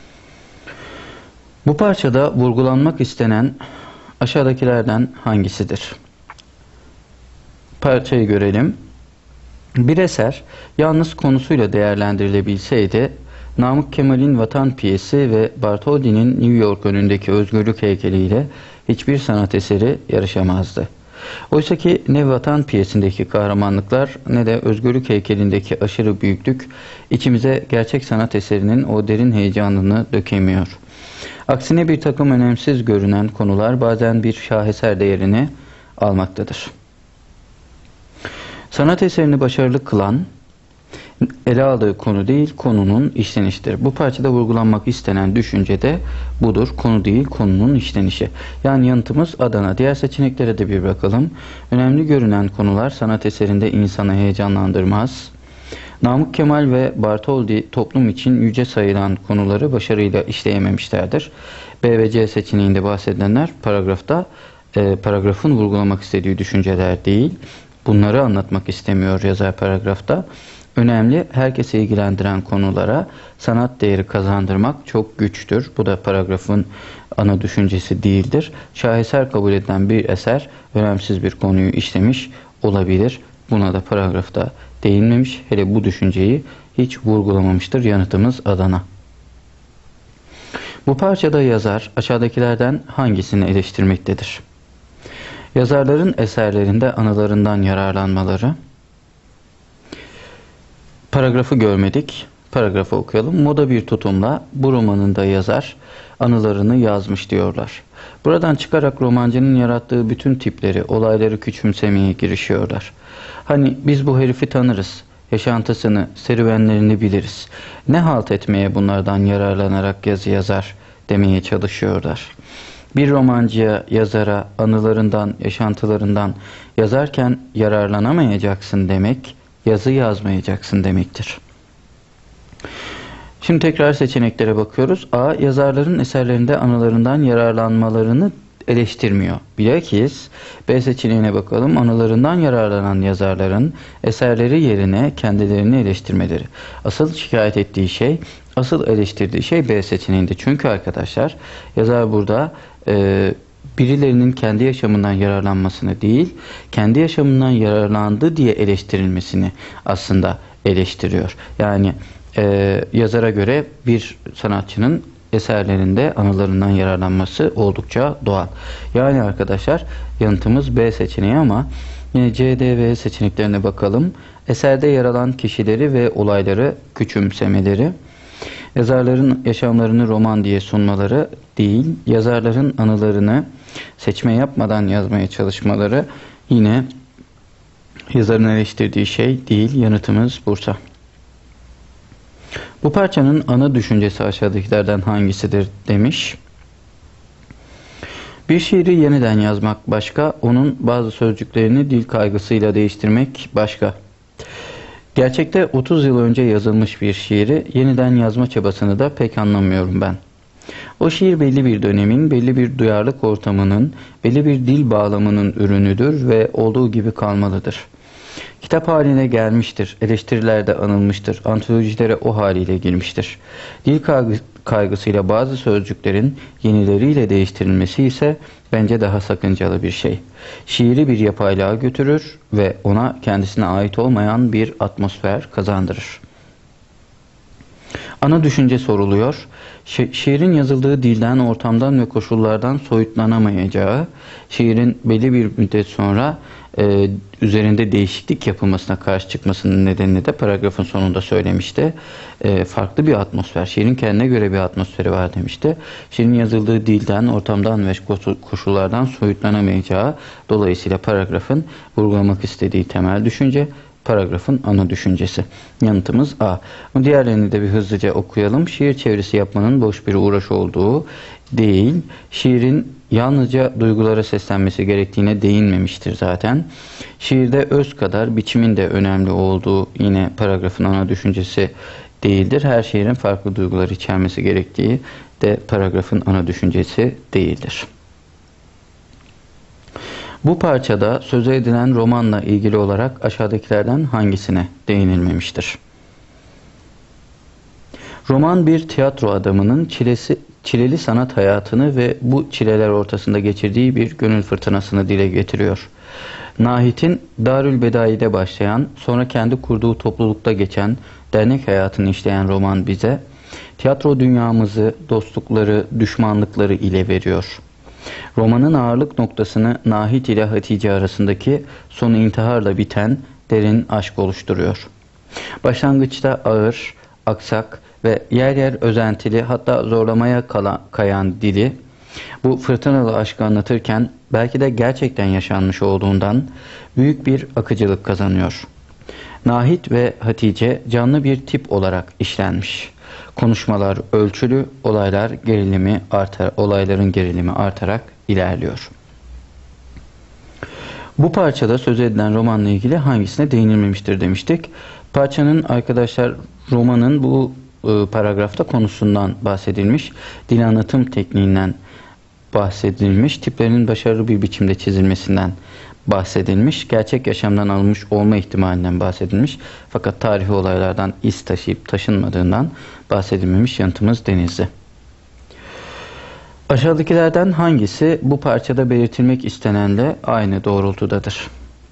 Bu parçada vurgulanmak istenen aşağıdakilerden hangisidir? Parçayı görelim. Bir eser yalnız konusuyla değerlendirilebilseydi, Namık Kemal'in Vatan piyesi ve Bartholdi'nin New York önündeki özgürlük heykeliyle hiçbir sanat eseri yarışamazdı. Oysa ki ne Vatan piyesindeki kahramanlıklar ne de özgürlük heykelindeki aşırı büyüklük içimize gerçek sanat eserinin o derin heyecanını dökemiyor. Aksine bir takım önemsiz görünen konular bazen bir şaheser değerini almaktadır. Sanat eserini başarılı kılan, ele aldığı konu değil, konunun işlenişidir. Bu parçada vurgulanmak istenen düşünce de budur. Konu değil, konunun işlenişi. Yani yanıtımız Adana. Diğer seçeneklere de bir bakalım. Önemli görünen konular sanat eserinde insanı heyecanlandırmaz. Namık Kemal ve Bartholdi toplum için yüce sayılan konuları başarıyla işleyememişlerdir. B ve C seçeneğinde bahsedilenler paragrafın vurgulamak istediği düşünceler değil. Bunları anlatmak istemiyor yazar paragrafta. Önemli, herkese ilgilendiren konulara sanat değeri kazandırmak çok güçtür. Bu da paragrafın ana düşüncesi değildir. Şaheser kabul edilen bir eser önemsiz bir konuyu işlemiş olabilir. Buna da paragrafta değinmemiş. Hele bu düşünceyi hiç vurgulamamıştır. Yanıtımız Adana. Bu parçada yazar aşağıdakilerden hangisini eleştirmektedir? Yazarların eserlerinde anılarından yararlanmaları. Paragrafı görmedik. Paragrafı okuyalım. Moda bir tutumla bu romanında yazar anılarını yazmış diyorlar. Buradan çıkarak romancının yarattığı bütün tipleri, olayları küçümsemeye girişiyorlar. Hani biz bu herifi tanırız, yaşantısını, serüvenlerini biliriz. Ne halt etmeye bunlardan yararlanarak yazı yazar demeye çalışıyorlar. Bir romancıya, yazara anılarından, yaşantılarından yazarken yararlanamayacaksın demek, yazı yazmayacaksın demektir. Şimdi tekrar seçeneklere bakıyoruz. A. Yazarların eserlerinde anılarından yararlanmalarını eleştirmiyor. Bilakis B seçeneğine bakalım. Anılarından yararlanan yazarların eserleri yerine kendilerini eleştirmeleri. Asıl şikayet ettiği şey, asıl eleştirdiği şey B seçeneğinde. Çünkü arkadaşlar yazar burada birilerinin kendi yaşamından yararlanmasını değil, kendi yaşamından yararlandı diye eleştirilmesini aslında eleştiriyor. Yani yazara göre bir sanatçının eserlerinde anılarından yararlanması oldukça doğal. Yani arkadaşlar yanıtımız B seçeneği ama yine C, D ve E seçeneklerine bakalım. Eserde yer alan kişileri ve olayları küçümsemeleri, yazarların yaşamlarını roman diye sunmaları değil, yazarların anılarını seçme yapmadan yazmaya çalışmaları yine yazarın eleştirdiği şey değil. Yanıtımız Bursa. Bu parçanın ana düşüncesi aşağıdakilerden hangisidir demiş. Bir şiiri yeniden yazmak başka, onun bazı sözcüklerini dil kaygısıyla değiştirmek başka. Gerçekte 30 yıl önce yazılmış bir şiiri yeniden yazma çabasını da pek anlamıyorum ben. O şiir belli bir dönemin, belli bir duyarlılık ortamının, belli bir dil bağlamının ürünüdür ve olduğu gibi kalmalıdır. Kitap haline gelmiştir, eleştirilerde anılmıştır, antolojilere o haliyle girmiştir. Dil kaygısıyla bazı sözcüklerin yenileriyle değiştirilmesi ise bence daha sakıncalı bir şey. Şiiri bir yapaylığa götürür ve ona kendisine ait olmayan bir atmosfer kazandırır. Ana düşünce soruluyor. Şiirin yazıldığı dilden, ortamdan ve koşullardan soyutlanamayacağı, şiirin belli bir müddet sonra üzerinde değişiklik yapılmasına karşı çıkmasının nedenini de paragrafın sonunda söylemişti. Farklı bir atmosfer, şiirin kendine göre bir atmosferi var demişti. Şiirin yazıldığı dilden, ortamdan ve koşullardan soyutlanamayacağı, dolayısıyla paragrafın vurgulamak istediği temel düşünce, paragrafın ana düşüncesi. Yanıtımız A. Diğerlerini de bir hızlıca okuyalım. Şiir çevirisi yapmanın boş bir uğraş olduğu değil, şiirin yalnızca duygulara seslenmesi gerektiğine değinmemiştir zaten. Şiirde öz kadar biçimin de önemli olduğu yine paragrafın ana düşüncesi değildir. Her şiirin farklı duygular içermesi gerektiği de paragrafın ana düşüncesi değildir. Bu parçada söze edilen romanla ilgili olarak aşağıdakilerden hangisine değinilmemiştir? Roman bir tiyatro adamının çileli sanat hayatını ve bu çileler ortasında geçirdiği bir gönül fırtınasını dile getiriyor. Nahit'in Darülbedai'de başlayan, sonra kendi kurduğu toplulukta geçen dernek hayatını işleyen roman bize tiyatro dünyamızı, dostlukları, düşmanlıkları ile veriyor. Romanın ağırlık noktasını Nahit ile Hatice arasındaki sonu intiharla biten derin aşk oluşturuyor. Başlangıçta ağır, aksak ve yer yer özentili, hatta zorlamaya kayan dili bu fırtınalı aşkı anlatırken belki de gerçekten yaşanmış olduğundan büyük bir akıcılık kazanıyor. Nahit ve Hatice canlı bir tip olarak işlenmiş. Konuşmalar ölçülü, olayların gerilimi artarak ilerliyor. Bu parçada söz edilen romanla ilgili hangisine değinilmemiştir demiştik. Parçanın arkadaşlar, romanın bu paragrafta konusundan bahsedilmiş, dil anlatım tekniğinden bahsedilmiş, tiplerinin başarılı bir biçimde çizilmesinden bahsedilmiş, gerçek yaşamdan alınmış olma ihtimalinden bahsedilmiş, fakat tarihi olaylardan iz taşıyıp taşınmadığından bahsedilmemiş. Yanıtımız Denizli. Aşağıdakilerden hangisi bu parçada belirtilmek istenenle aynı doğrultudadır?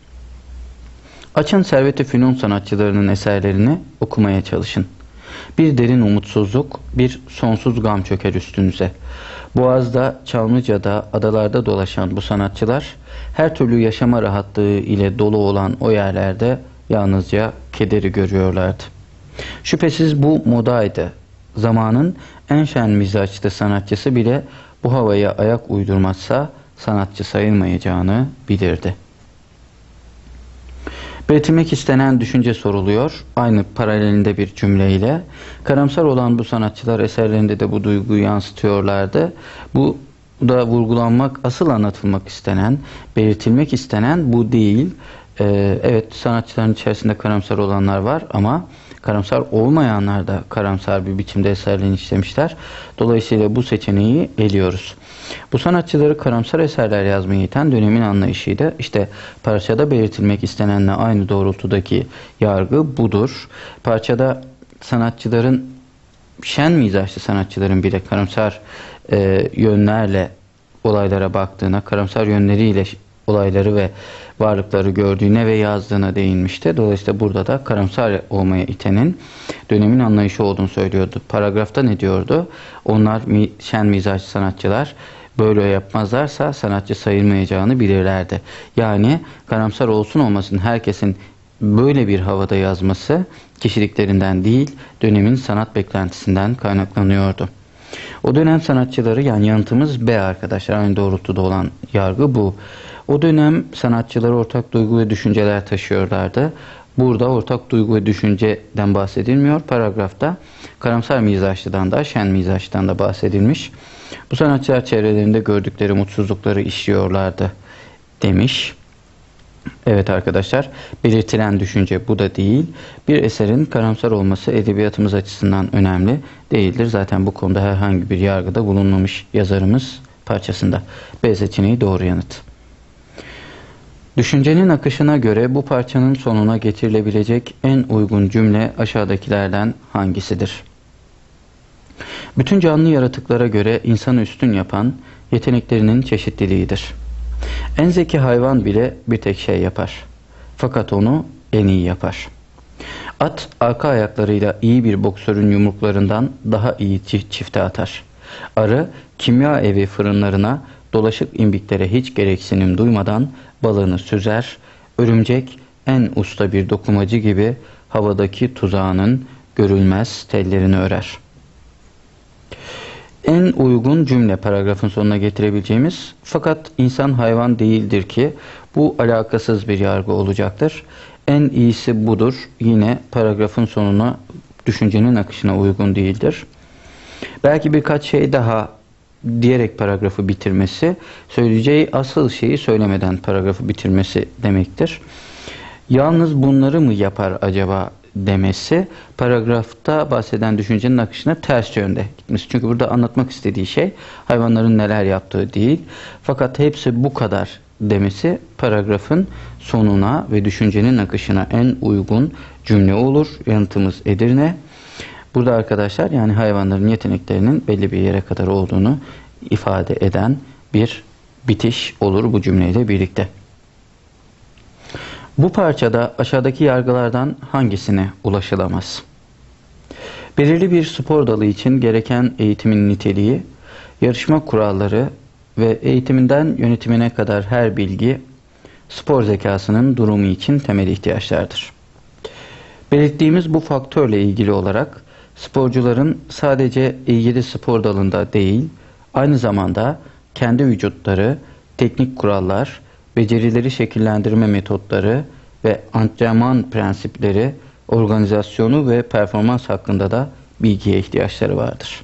Açın Servet-i Fünun sanatçılarının eserlerini okumaya çalışın. Bir derin umutsuzluk, bir sonsuz gam çöker üstünüze. Boğaz'da, Çamlıca'da, adalarda dolaşan bu sanatçılar her türlü yaşama rahatlığı ile dolu olan o yerlerde yalnızca kederi görüyorlardı. Şüphesiz bu modaydı. Zamanın en şen mizaçlı sanatçısı bile bu havaya ayak uydurmazsa sanatçı sayılmayacağını bilirdi. Belirtilmek istenen düşünce soruluyor. Aynı paralelinde bir cümleyle. Karamsar olan bu sanatçılar eserlerinde de bu duyguyu yansıtıyorlardı. Bu da vurgulanmak, asıl anlatılmak istenen, belirtilmek istenen bu değil. Evet, sanatçıların içerisinde karamsar olanlar var ama karamsar olmayanlar da karamsar bir biçimde eserlerini işlemişler. Dolayısıyla bu seçeneği eliyoruz. Bu sanatçıları karamsar eserler yazmaya iten dönemin anlayışıydı. İşte parçada belirtilmek istenenle aynı doğrultudaki yargı budur. Parçada sanatçıların, şen mizaçlı sanatçıların bile karamsar yönlerle olaylara baktığına, karamsar yönleriyle olayları ve varlıkları gördüğüne ve yazdığına değinmişti. Dolayısıyla burada da karamsar olmaya itenin dönemin anlayışı olduğunu söylüyordu. Paragrafta ne diyordu? Onlar şen mizaçlı sanatçılar böyle yapmazlarsa sanatçı sayılmayacağını bilirlerdi. Yani karamsar olsun olmasın herkesin böyle bir havada yazması kişiliklerinden değil, dönemin sanat beklentisinden kaynaklanıyordu. O dönem sanatçıları, yani yanıtımız B arkadaşlar, aynı doğrultuda olan yargı bu. O dönem sanatçıları ortak duygu ve düşünceler taşıyorlardı. Burada ortak duygu ve düşünceden bahsedilmiyor. Paragrafta karamsar mizaçlıdan da, şen mizaçlıdan da bahsedilmiş. Bu sanatçılar çevrelerinde gördükleri mutsuzlukları işliyorlardı demiş. Evet arkadaşlar, belirtilen düşünce bu da değil. Bir eserin karamsar olması edebiyatımız açısından önemli değildir. Zaten bu konuda herhangi bir yargıda bulunmamış yazarımız parçasında. B seçeneği doğru yanıt. Düşüncenin akışına göre bu parçanın sonuna getirilebilecek en uygun cümle aşağıdakilerden hangisidir? Bütün canlı yaratıklara göre insanı üstün yapan yeteneklerinin çeşitliliğidir. En zeki hayvan bile bir tek şey yapar. Fakat onu en iyi yapar. At arka ayaklarıyla iyi bir boksörün yumruklarından daha iyi çifte atar. Arı kimya evi fırınlarına, dolaşık imbiklere hiç gereksinim duymadan balığını süzer. Örümcek en usta bir dokumacı gibi havadaki tuzağının görülmez tellerini örer. En uygun cümle paragrafın sonuna getirebileceğimiz, fakat insan hayvan değildir ki, bu alakasız bir yargı olacaktır. En iyisi budur. Yine paragrafın sonuna, düşüncenin akışına uygun değildir. Belki birkaç şey daha diyerek paragrafı bitirmesi, söyleyeceği asıl şeyi söylemeden paragrafı bitirmesi demektir. Yalnız bunları mı yapar acaba demesi, paragrafta bahseden düşüncenin akışına ters yönde gitmesi. Çünkü burada anlatmak istediği şey hayvanların neler yaptığı değil. Fakat hepsi bu kadar demesi paragrafın sonuna ve düşüncenin akışına en uygun cümle olur. Yanıtımız Edirne. Burada arkadaşlar yani hayvanların yeteneklerinin belli bir yere kadar olduğunu ifade eden bir bitiş olur bu cümleyle birlikte. Bu parçada aşağıdaki yargılardan hangisine ulaşılamaz? Belirli bir spor dalı için gereken eğitimin niteliği, yarışma kuralları ve eğitiminden yönetimine kadar her bilgi, spor zekasının durumu için temel ihtiyaçlardır. Belirttiğimiz bu faktörle ilgili olarak sporcuların sadece ilgili spor dalında değil, aynı zamanda kendi vücutları, teknik kurallar, becerileri şekillendirme metotları ve antrenman prensipleri, organizasyonu ve performans hakkında da bilgiye ihtiyaçları vardır.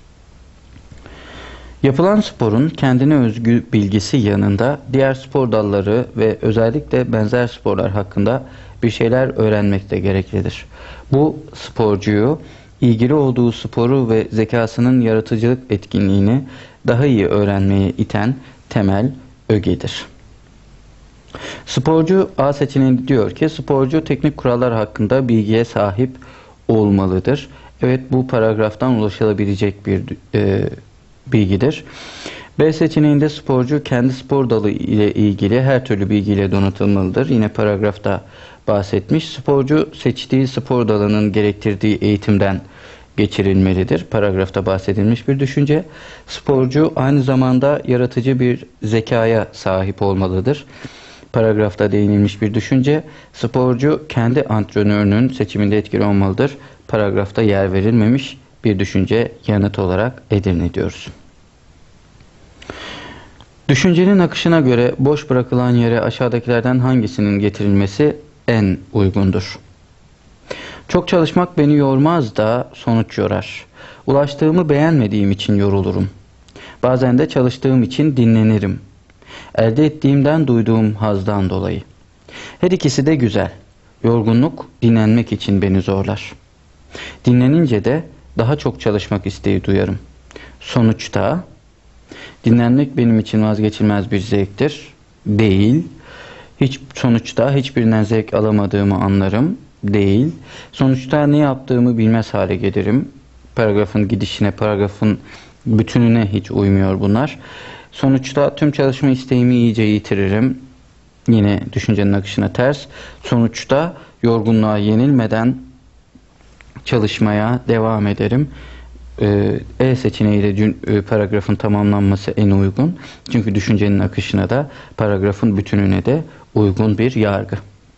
Yapılan sporun kendine özgü bilgisi yanında diğer spor dalları ve özellikle benzer sporlar hakkında bir şeyler öğrenmek de gereklidir. Bu sporcuyu ilgili olduğu sporu ve zekasının yaratıcılık etkinliğini daha iyi öğrenmeye iten temel ögedir. Sporcu A seçeneği diyor ki sporcu teknik kurallar hakkında bilgiye sahip olmalıdır. Evet, bu paragraftan ulaşılabilecek bir bilgidir. B seçeneğinde sporcu kendi spor dalı ile ilgili her türlü bilgiyle donatılmalıdır. Yine paragrafta bahsetmiş. Sporcu seçtiği spor dalının gerektirdiği eğitimden geçirilmelidir. Paragrafta bahsedilmiş bir düşünce. Sporcu aynı zamanda yaratıcı bir zekaya sahip olmalıdır. Paragrafta değinilmiş bir düşünce. Sporcu kendi antrenörünün seçiminde etkili olmalıdır. Paragrafta yer verilmemiş bir düşünce yanıt olarak Edirne diyoruz. Düşüncenin akışına göre boş bırakılan yere aşağıdakilerden hangisinin getirilmesi en uygundur? Çok çalışmak beni yormaz da sonuç yorar. Ulaştığımı beğenmediğim için yorulurum. Bazen de çalıştığım için dinlenirim. Elde ettiğimden duyduğum hazdan dolayı. Her ikisi de güzel. Yorgunluk dinlenmek için beni zorlar. Dinlenince de daha çok çalışmak isteği duyarım. Sonuçta dinlenmek benim için vazgeçilmez bir zevktir. Değil. Sonuçta hiçbirinden zevk alamadığımı anlarım. Değil. Sonuçta ne yaptığımı bilmez hale gelirim. Paragrafın gidişine, paragrafın bütününe hiç uymuyor bunlar. Sonuçta tüm çalışma isteğimi iyice yitiririm. Yine düşüncenin akışına ters. Sonuçta yorgunluğa yenilmeden çalışmaya devam ederim. E seçeneğiyle paragrafın tamamlanması en uygun. Çünkü düşüncenin akışına da paragrafın bütününe de uygun bir yargı.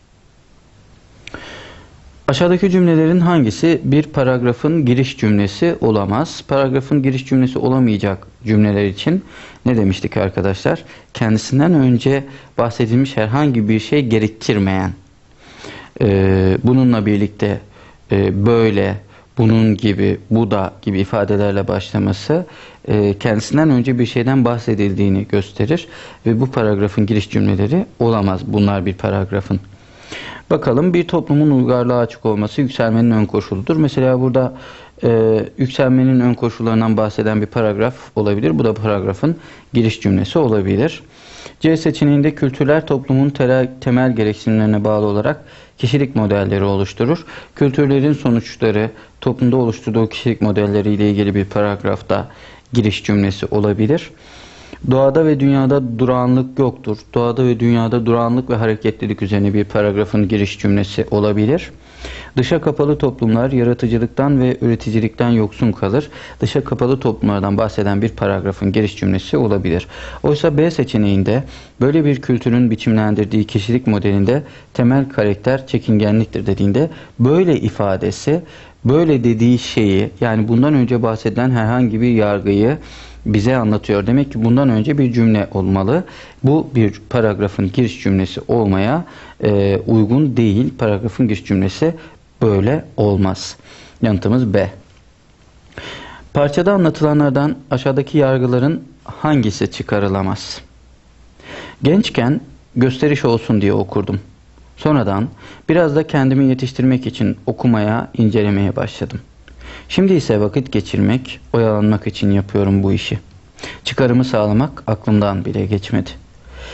Aşağıdaki cümlelerin hangisi bir paragrafın giriş cümlesi olamaz? Paragrafın giriş cümlesi olamayacak cümleler için ne demiştik arkadaşlar? Kendisinden önce bahsedilmiş herhangi bir şey gerektirmeyen, bununla birlikte böyle, bunun gibi, bu da gibi ifadelerle başlaması kendisinden önce bir şeyden bahsedildiğini gösterir ve bu paragrafın giriş cümleleri olamaz. Bunlar bir paragrafın. Bakalım, bir toplumun uygarlığa açık olması yükselmenin ön koşuludur. Mesela burada yükselmenin ön koşullarından bahseden bir paragraf olabilir. Bu da paragrafın giriş cümlesi olabilir. C seçeneğinde kültürler toplumun temel gereksinimlerine bağlı olarak kişilik modelleri oluşturur. Kültürlerin sonuçları toplumda oluşturduğu kişilik modelleri ile ilgili bir paragrafta giriş cümlesi olabilir. Doğada ve dünyada durağanlık yoktur. Doğada ve dünyada durağanlık ve hareketlilik üzerine bir paragrafın giriş cümlesi olabilir. Dışa kapalı toplumlar yaratıcılıktan ve üreticilikten yoksun kalır. Dışa kapalı toplumlardan bahseden bir paragrafın giriş cümlesi olabilir. Oysa B seçeneğinde böyle bir kültürün biçimlendirdiği kişilik modelinde temel karakter çekingenliktir dediğinde böyle ifadesi, böyle dediği şeyi, yani bundan önce bahsedilen herhangi bir yargıyı bize anlatıyor. Demek ki bundan önce bir cümle olmalı. Bu bir paragrafın giriş cümlesi olmaya uygun değil. Paragrafın giriş cümlesi böyle olmaz. Yanıtımız B. Parçada anlatılanlardan aşağıdaki yargıların hangisi çıkarılamaz? Gençken gösteriş olsun diye okurdum. Sonradan biraz da kendimi yetiştirmek için okumaya, incelemeye başladım. Şimdi ise vakit geçirmek, oyalanmak için yapıyorum bu işi. Çıkarımı sağlamak aklımdan bile geçmedi.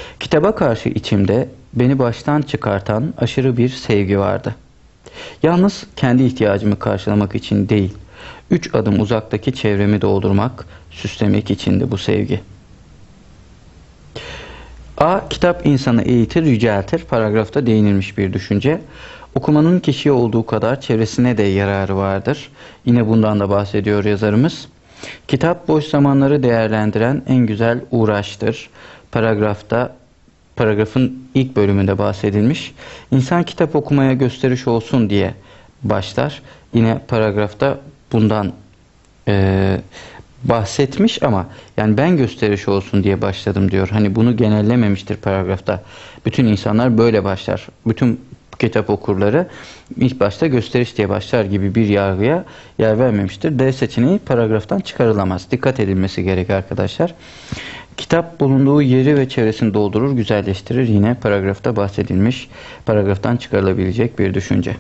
Kitaba karşı içimde beni baştan çıkartan aşırı bir sevgi vardı. Yalnız kendi ihtiyacımı karşılamak için değil, 3 adım uzaktaki çevremi doldurmak, süslemek içindi bu sevgi. A. Kitap insanı eğitir, yüceltir. Paragrafta değinilmiş bir düşünce. Okumanın kişiye olduğu kadar çevresine de yararı vardır. Yine bundan da bahsediyor yazarımız. Kitap boş zamanları değerlendiren en güzel uğraştır. Paragrafın ilk bölümünde bahsedilmiş. İnsan kitap okumaya gösteriş olsun diye başlar. Yine paragrafta bundan bahsetmiş ama yani ben gösteriş olsun diye başladım diyor. Hani bunu genellememiştir paragrafta. Bütün insanlar böyle başlar. Bütün kitap okurları ilk başta gösteriş diye başlar gibi bir yargıya yer vermemiştir. D seçeneği paragraftan çıkarılamaz. Dikkat edilmesi gerek arkadaşlar. Kitap bulunduğu yeri ve çevresini doldurur, güzelleştirir. Yine paragrafta bahsedilmiş, paragraftan çıkarılabilecek bir düşünce.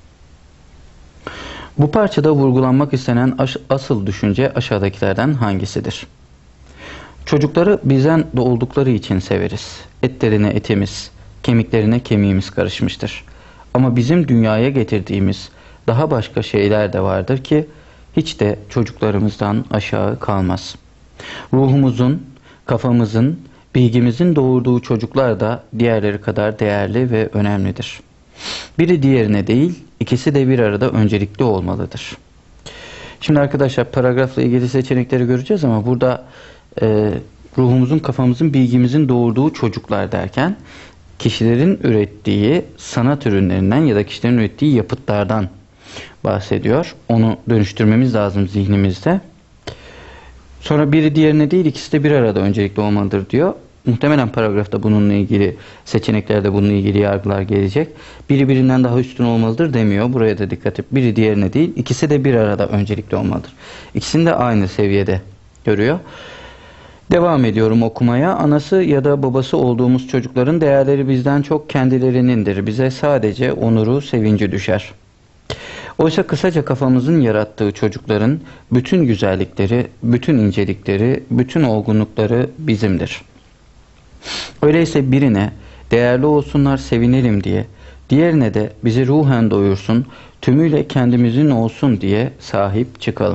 Bu parçada vurgulanmak istenen asıl düşünce aşağıdakilerden hangisidir? Çocukları bizden oldukları için severiz. Etlerine etimiz, kemiklerine kemiğimiz karışmıştır. Ama bizim dünyaya getirdiğimiz daha başka şeyler de vardır ki hiç de çocuklarımızdan aşağı kalmaz. Ruhumuzun, kafamızın, bilgimizin doğurduğu çocuklar da diğerleri kadar değerli ve önemlidir. Biri diğerine değil, ikisi de bir arada öncelikli olmalıdır. Şimdi arkadaşlar paragrafla ilgili seçenekleri göreceğiz ama burada ruhumuzun, kafamızın, bilgimizin doğurduğu çocuklar derken kişilerin ürettiği sanat ürünlerinden ya da kişilerin ürettiği yapıtlardan bahsediyor. Onu dönüştürmemiz lazım zihnimizde. Sonra biri diğerine değil, ikisi de bir arada öncelikli olmalıdır diyor. Muhtemelen paragrafta bununla ilgili seçeneklerde bununla ilgili yargılar gelecek. Biri birinden daha üstün olmalıdır demiyor. Buraya da dikkat et. Biri diğerine değil, ikisi de bir arada öncelikli olmalıdır. İkisini de aynı seviyede görüyor. Devam ediyorum okumaya. Anası ya da babası olduğumuz çocukların değerleri bizden çok kendilerinindir. Bize sadece onuru, sevinci düşer. Oysa kısaca kafamızın yarattığı çocukların bütün güzellikleri, bütün incelikleri, bütün olgunlukları bizimdir. Öyleyse birine değerli olsunlar sevinelim diye, diğerine de bizi ruhen doyursun, tümüyle kendimizin olsun diye sahip çıkalım.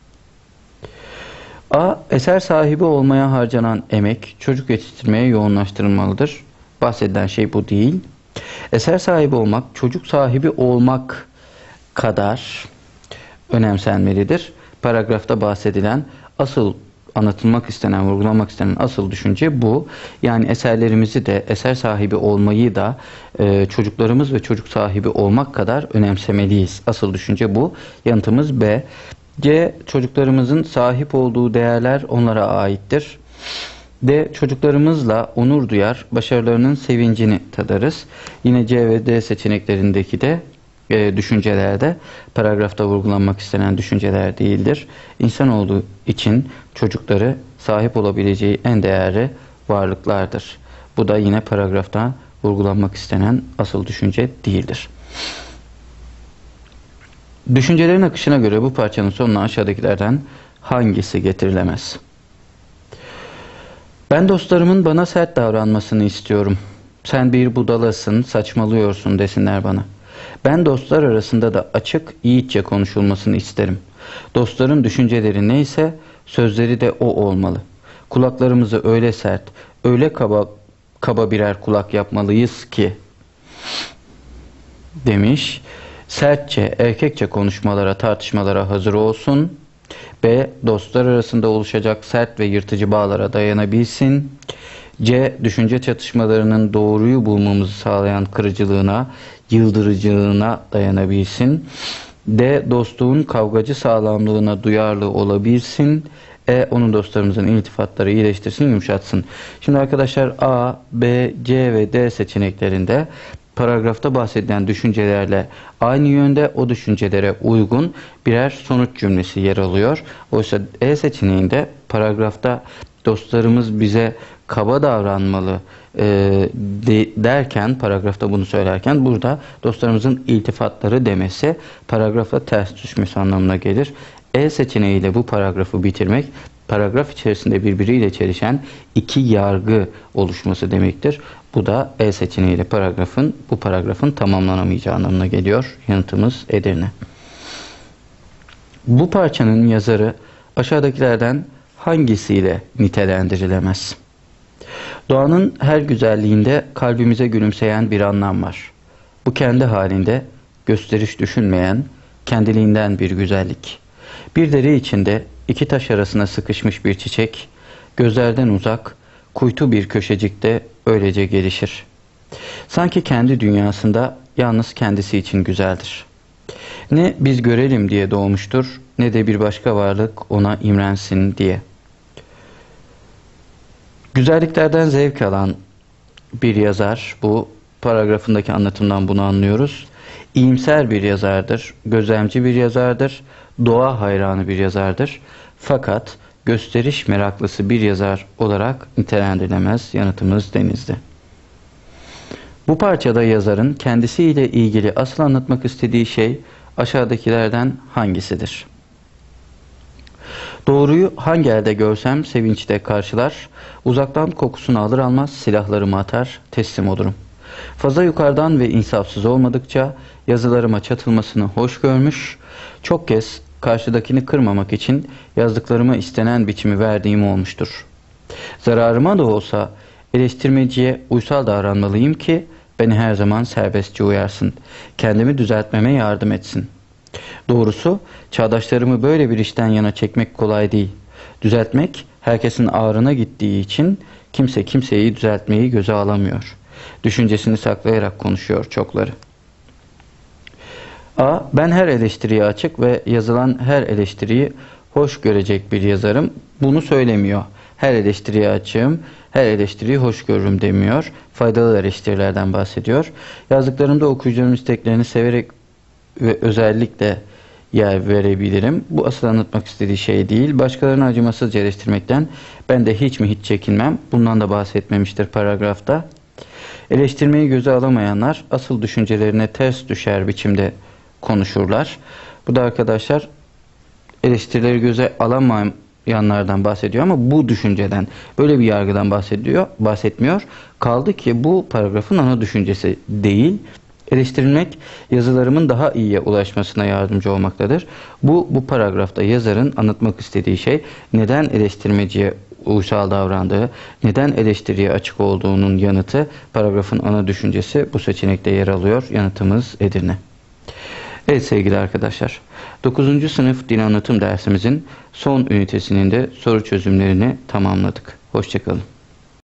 A. Eser sahibi olmaya harcanan emek çocuk yetiştirmeye yoğunlaştırılmalıdır. Bahsedilen şey bu değil. Eser sahibi olmak, çocuk sahibi olmak kadar önemsenmelidir. Paragrafta bahsedilen asıl anlatılmak istenen, vurgulamak istenen asıl düşünce bu. Yani eserlerimizi de, eser sahibi olmayı da çocuklarımız ve çocuk sahibi olmak kadar önemsemeliyiz. Asıl düşünce bu. Yanıtımız B. C. Çocuklarımızın sahip olduğu değerler onlara aittir. D. Çocuklarımızla onur duyar, başarılarının sevincini tadarız. Yine C ve D seçeneklerindeki de düşüncelerde paragrafta vurgulanmak istenen düşünceler değildir. İnsan olduğu için çocukları sahip olabileceği en değerli varlıklardır. Bu da yine paragrafta vurgulanmak istenen asıl düşünce değildir. Düşüncelerin akışına göre bu parçanın sonuna aşağıdakilerden hangisi getirilemez? Ben dostlarımın bana sert davranmasını istiyorum. Sen bir budalasın, saçmalıyorsun desinler bana. Ben dostlar arasında da açık, yiğitçe konuşulmasını isterim. Dostların düşünceleri neyse sözleri de o olmalı. Kulaklarımızı öyle sert, öyle kaba birer kulak yapmalıyız ki demiş. Sertçe, erkekçe konuşmalara, tartışmalara hazır olsun. B. Dostlar arasında oluşacak sert ve yırtıcı bağlara dayanabilsin. C. Düşünce çatışmalarının doğruyu bulmamızı sağlayan kırıcılığına, yıldırıcılığına dayanabilsin. D. Dostluğun kavgacı sağlamlığına duyarlı olabilsin. E. Onun dostlarımızın iltifatları iyileştirsin, yumuşatsın. Şimdi arkadaşlar A, B, C ve D seçeneklerinde paragrafta bahsedilen düşüncelerle aynı yönde o düşüncelere uygun birer sonuç cümlesi yer alıyor. Oysa E seçeneğinde paragrafta dostlarımız bize kaba davranmalı derken, paragrafta bunu söylerken burada dostlarımızın iltifatları demesi paragrafa ters düşmesi anlamına gelir. E seçeneğiyle bu paragrafı bitirmek, paragraf içerisinde birbiriyle çelişen iki yargı oluşması demektir. Bu da E seçeneğiyle bu paragrafın tamamlanamayacağı anlamına geliyor. Yanıtımız Edirne. Bu parçanın yazarı aşağıdakilerden hangisiyle nitelendirilemez? Doğanın her güzelliğinde kalbimize gülümseyen bir anlam var. Bu kendi halinde gösteriş düşünmeyen, kendiliğinden bir güzellik. Bir deri içinde iki taş arasına sıkışmış bir çiçek, gözlerden uzak, kuytu bir köşecikte öylece gelişir. Sanki kendi dünyasında yalnız kendisi için güzeldir. Ne biz görelim diye doğmuştur, ne de bir başka varlık ona imrensin diye. Güzelliklerden zevk alan bir yazar, bu paragrafındaki anlatımdan bunu anlıyoruz. İyimser bir yazardır, gözlemci bir yazardır, doğa hayranı bir yazardır. Fakat gösteriş meraklısı bir yazar olarak nitelendirilemez. Yanıtımız Denizli. Bu parçada yazarın kendisiyle ilgili asıl anlatmak istediği şey aşağıdakilerden hangisidir? Doğruyu hangi elde görsem sevinçle karşılar, uzaktan kokusunu alır almaz silahlarımı atar, teslim olurum. Fazla yukarıdan ve insafsız olmadıkça yazılarıma çatılmasını hoş görmüş, çok kez karşıdakini kırmamak için yazdıklarıma istenen biçimi verdiğim olmuştur. Zararıma da olsa eleştirmeciye uysal davranmalıyım ki beni her zaman serbestçe uyarsın, kendimi düzeltmeme yardım etsin. Doğrusu çağdaşlarımı böyle bir işten yana çekmek kolay değil. Düzeltmek herkesin ağrına gittiği için kimse kimseyi düzeltmeyi göze alamıyor. Düşüncesini saklayarak konuşuyor çokları. A. Ben her eleştiriye açık ve yazılan her eleştiriyi hoş görecek bir yazarım. Bunu söylemiyor. Her eleştiriye açığım, her eleştiriyi hoş görürüm demiyor. Faydalı eleştirilerden bahsediyor. Yazdıklarımda okuyucuların isteklerini severek ve özellikle yer verebilirim. Bu asıl anlatmak istediği şey değil. Başkalarını acımasızca eleştirmekten ben de hiç çekinmem. Bundan da bahsetmemiştir paragrafta. Eleştirmeyi göze alamayanlar asıl düşüncelerine ters düşer biçimde konuşurlar. Bu da arkadaşlar eleştirileri göze alamayanlardan bahsediyor ama bu düşünceden, böyle bir yargıdan bahsetmiyor. Kaldı ki bu paragrafın ana düşüncesi değil. Eleştirilmek yazılarımın daha iyiye ulaşmasına yardımcı olmaktadır. Bu paragrafta yazarın anlatmak istediği şey neden eleştirmeciye uysal davrandığı, neden eleştiriye açık olduğunun yanıtı, paragrafın ana düşüncesi bu seçenekte yer alıyor. Yanıtımız Edirne. Evet sevgili arkadaşlar, 9. sınıf dil anlatım dersimizin son ünitesinin de soru çözümlerini tamamladık. Hoşça kalın.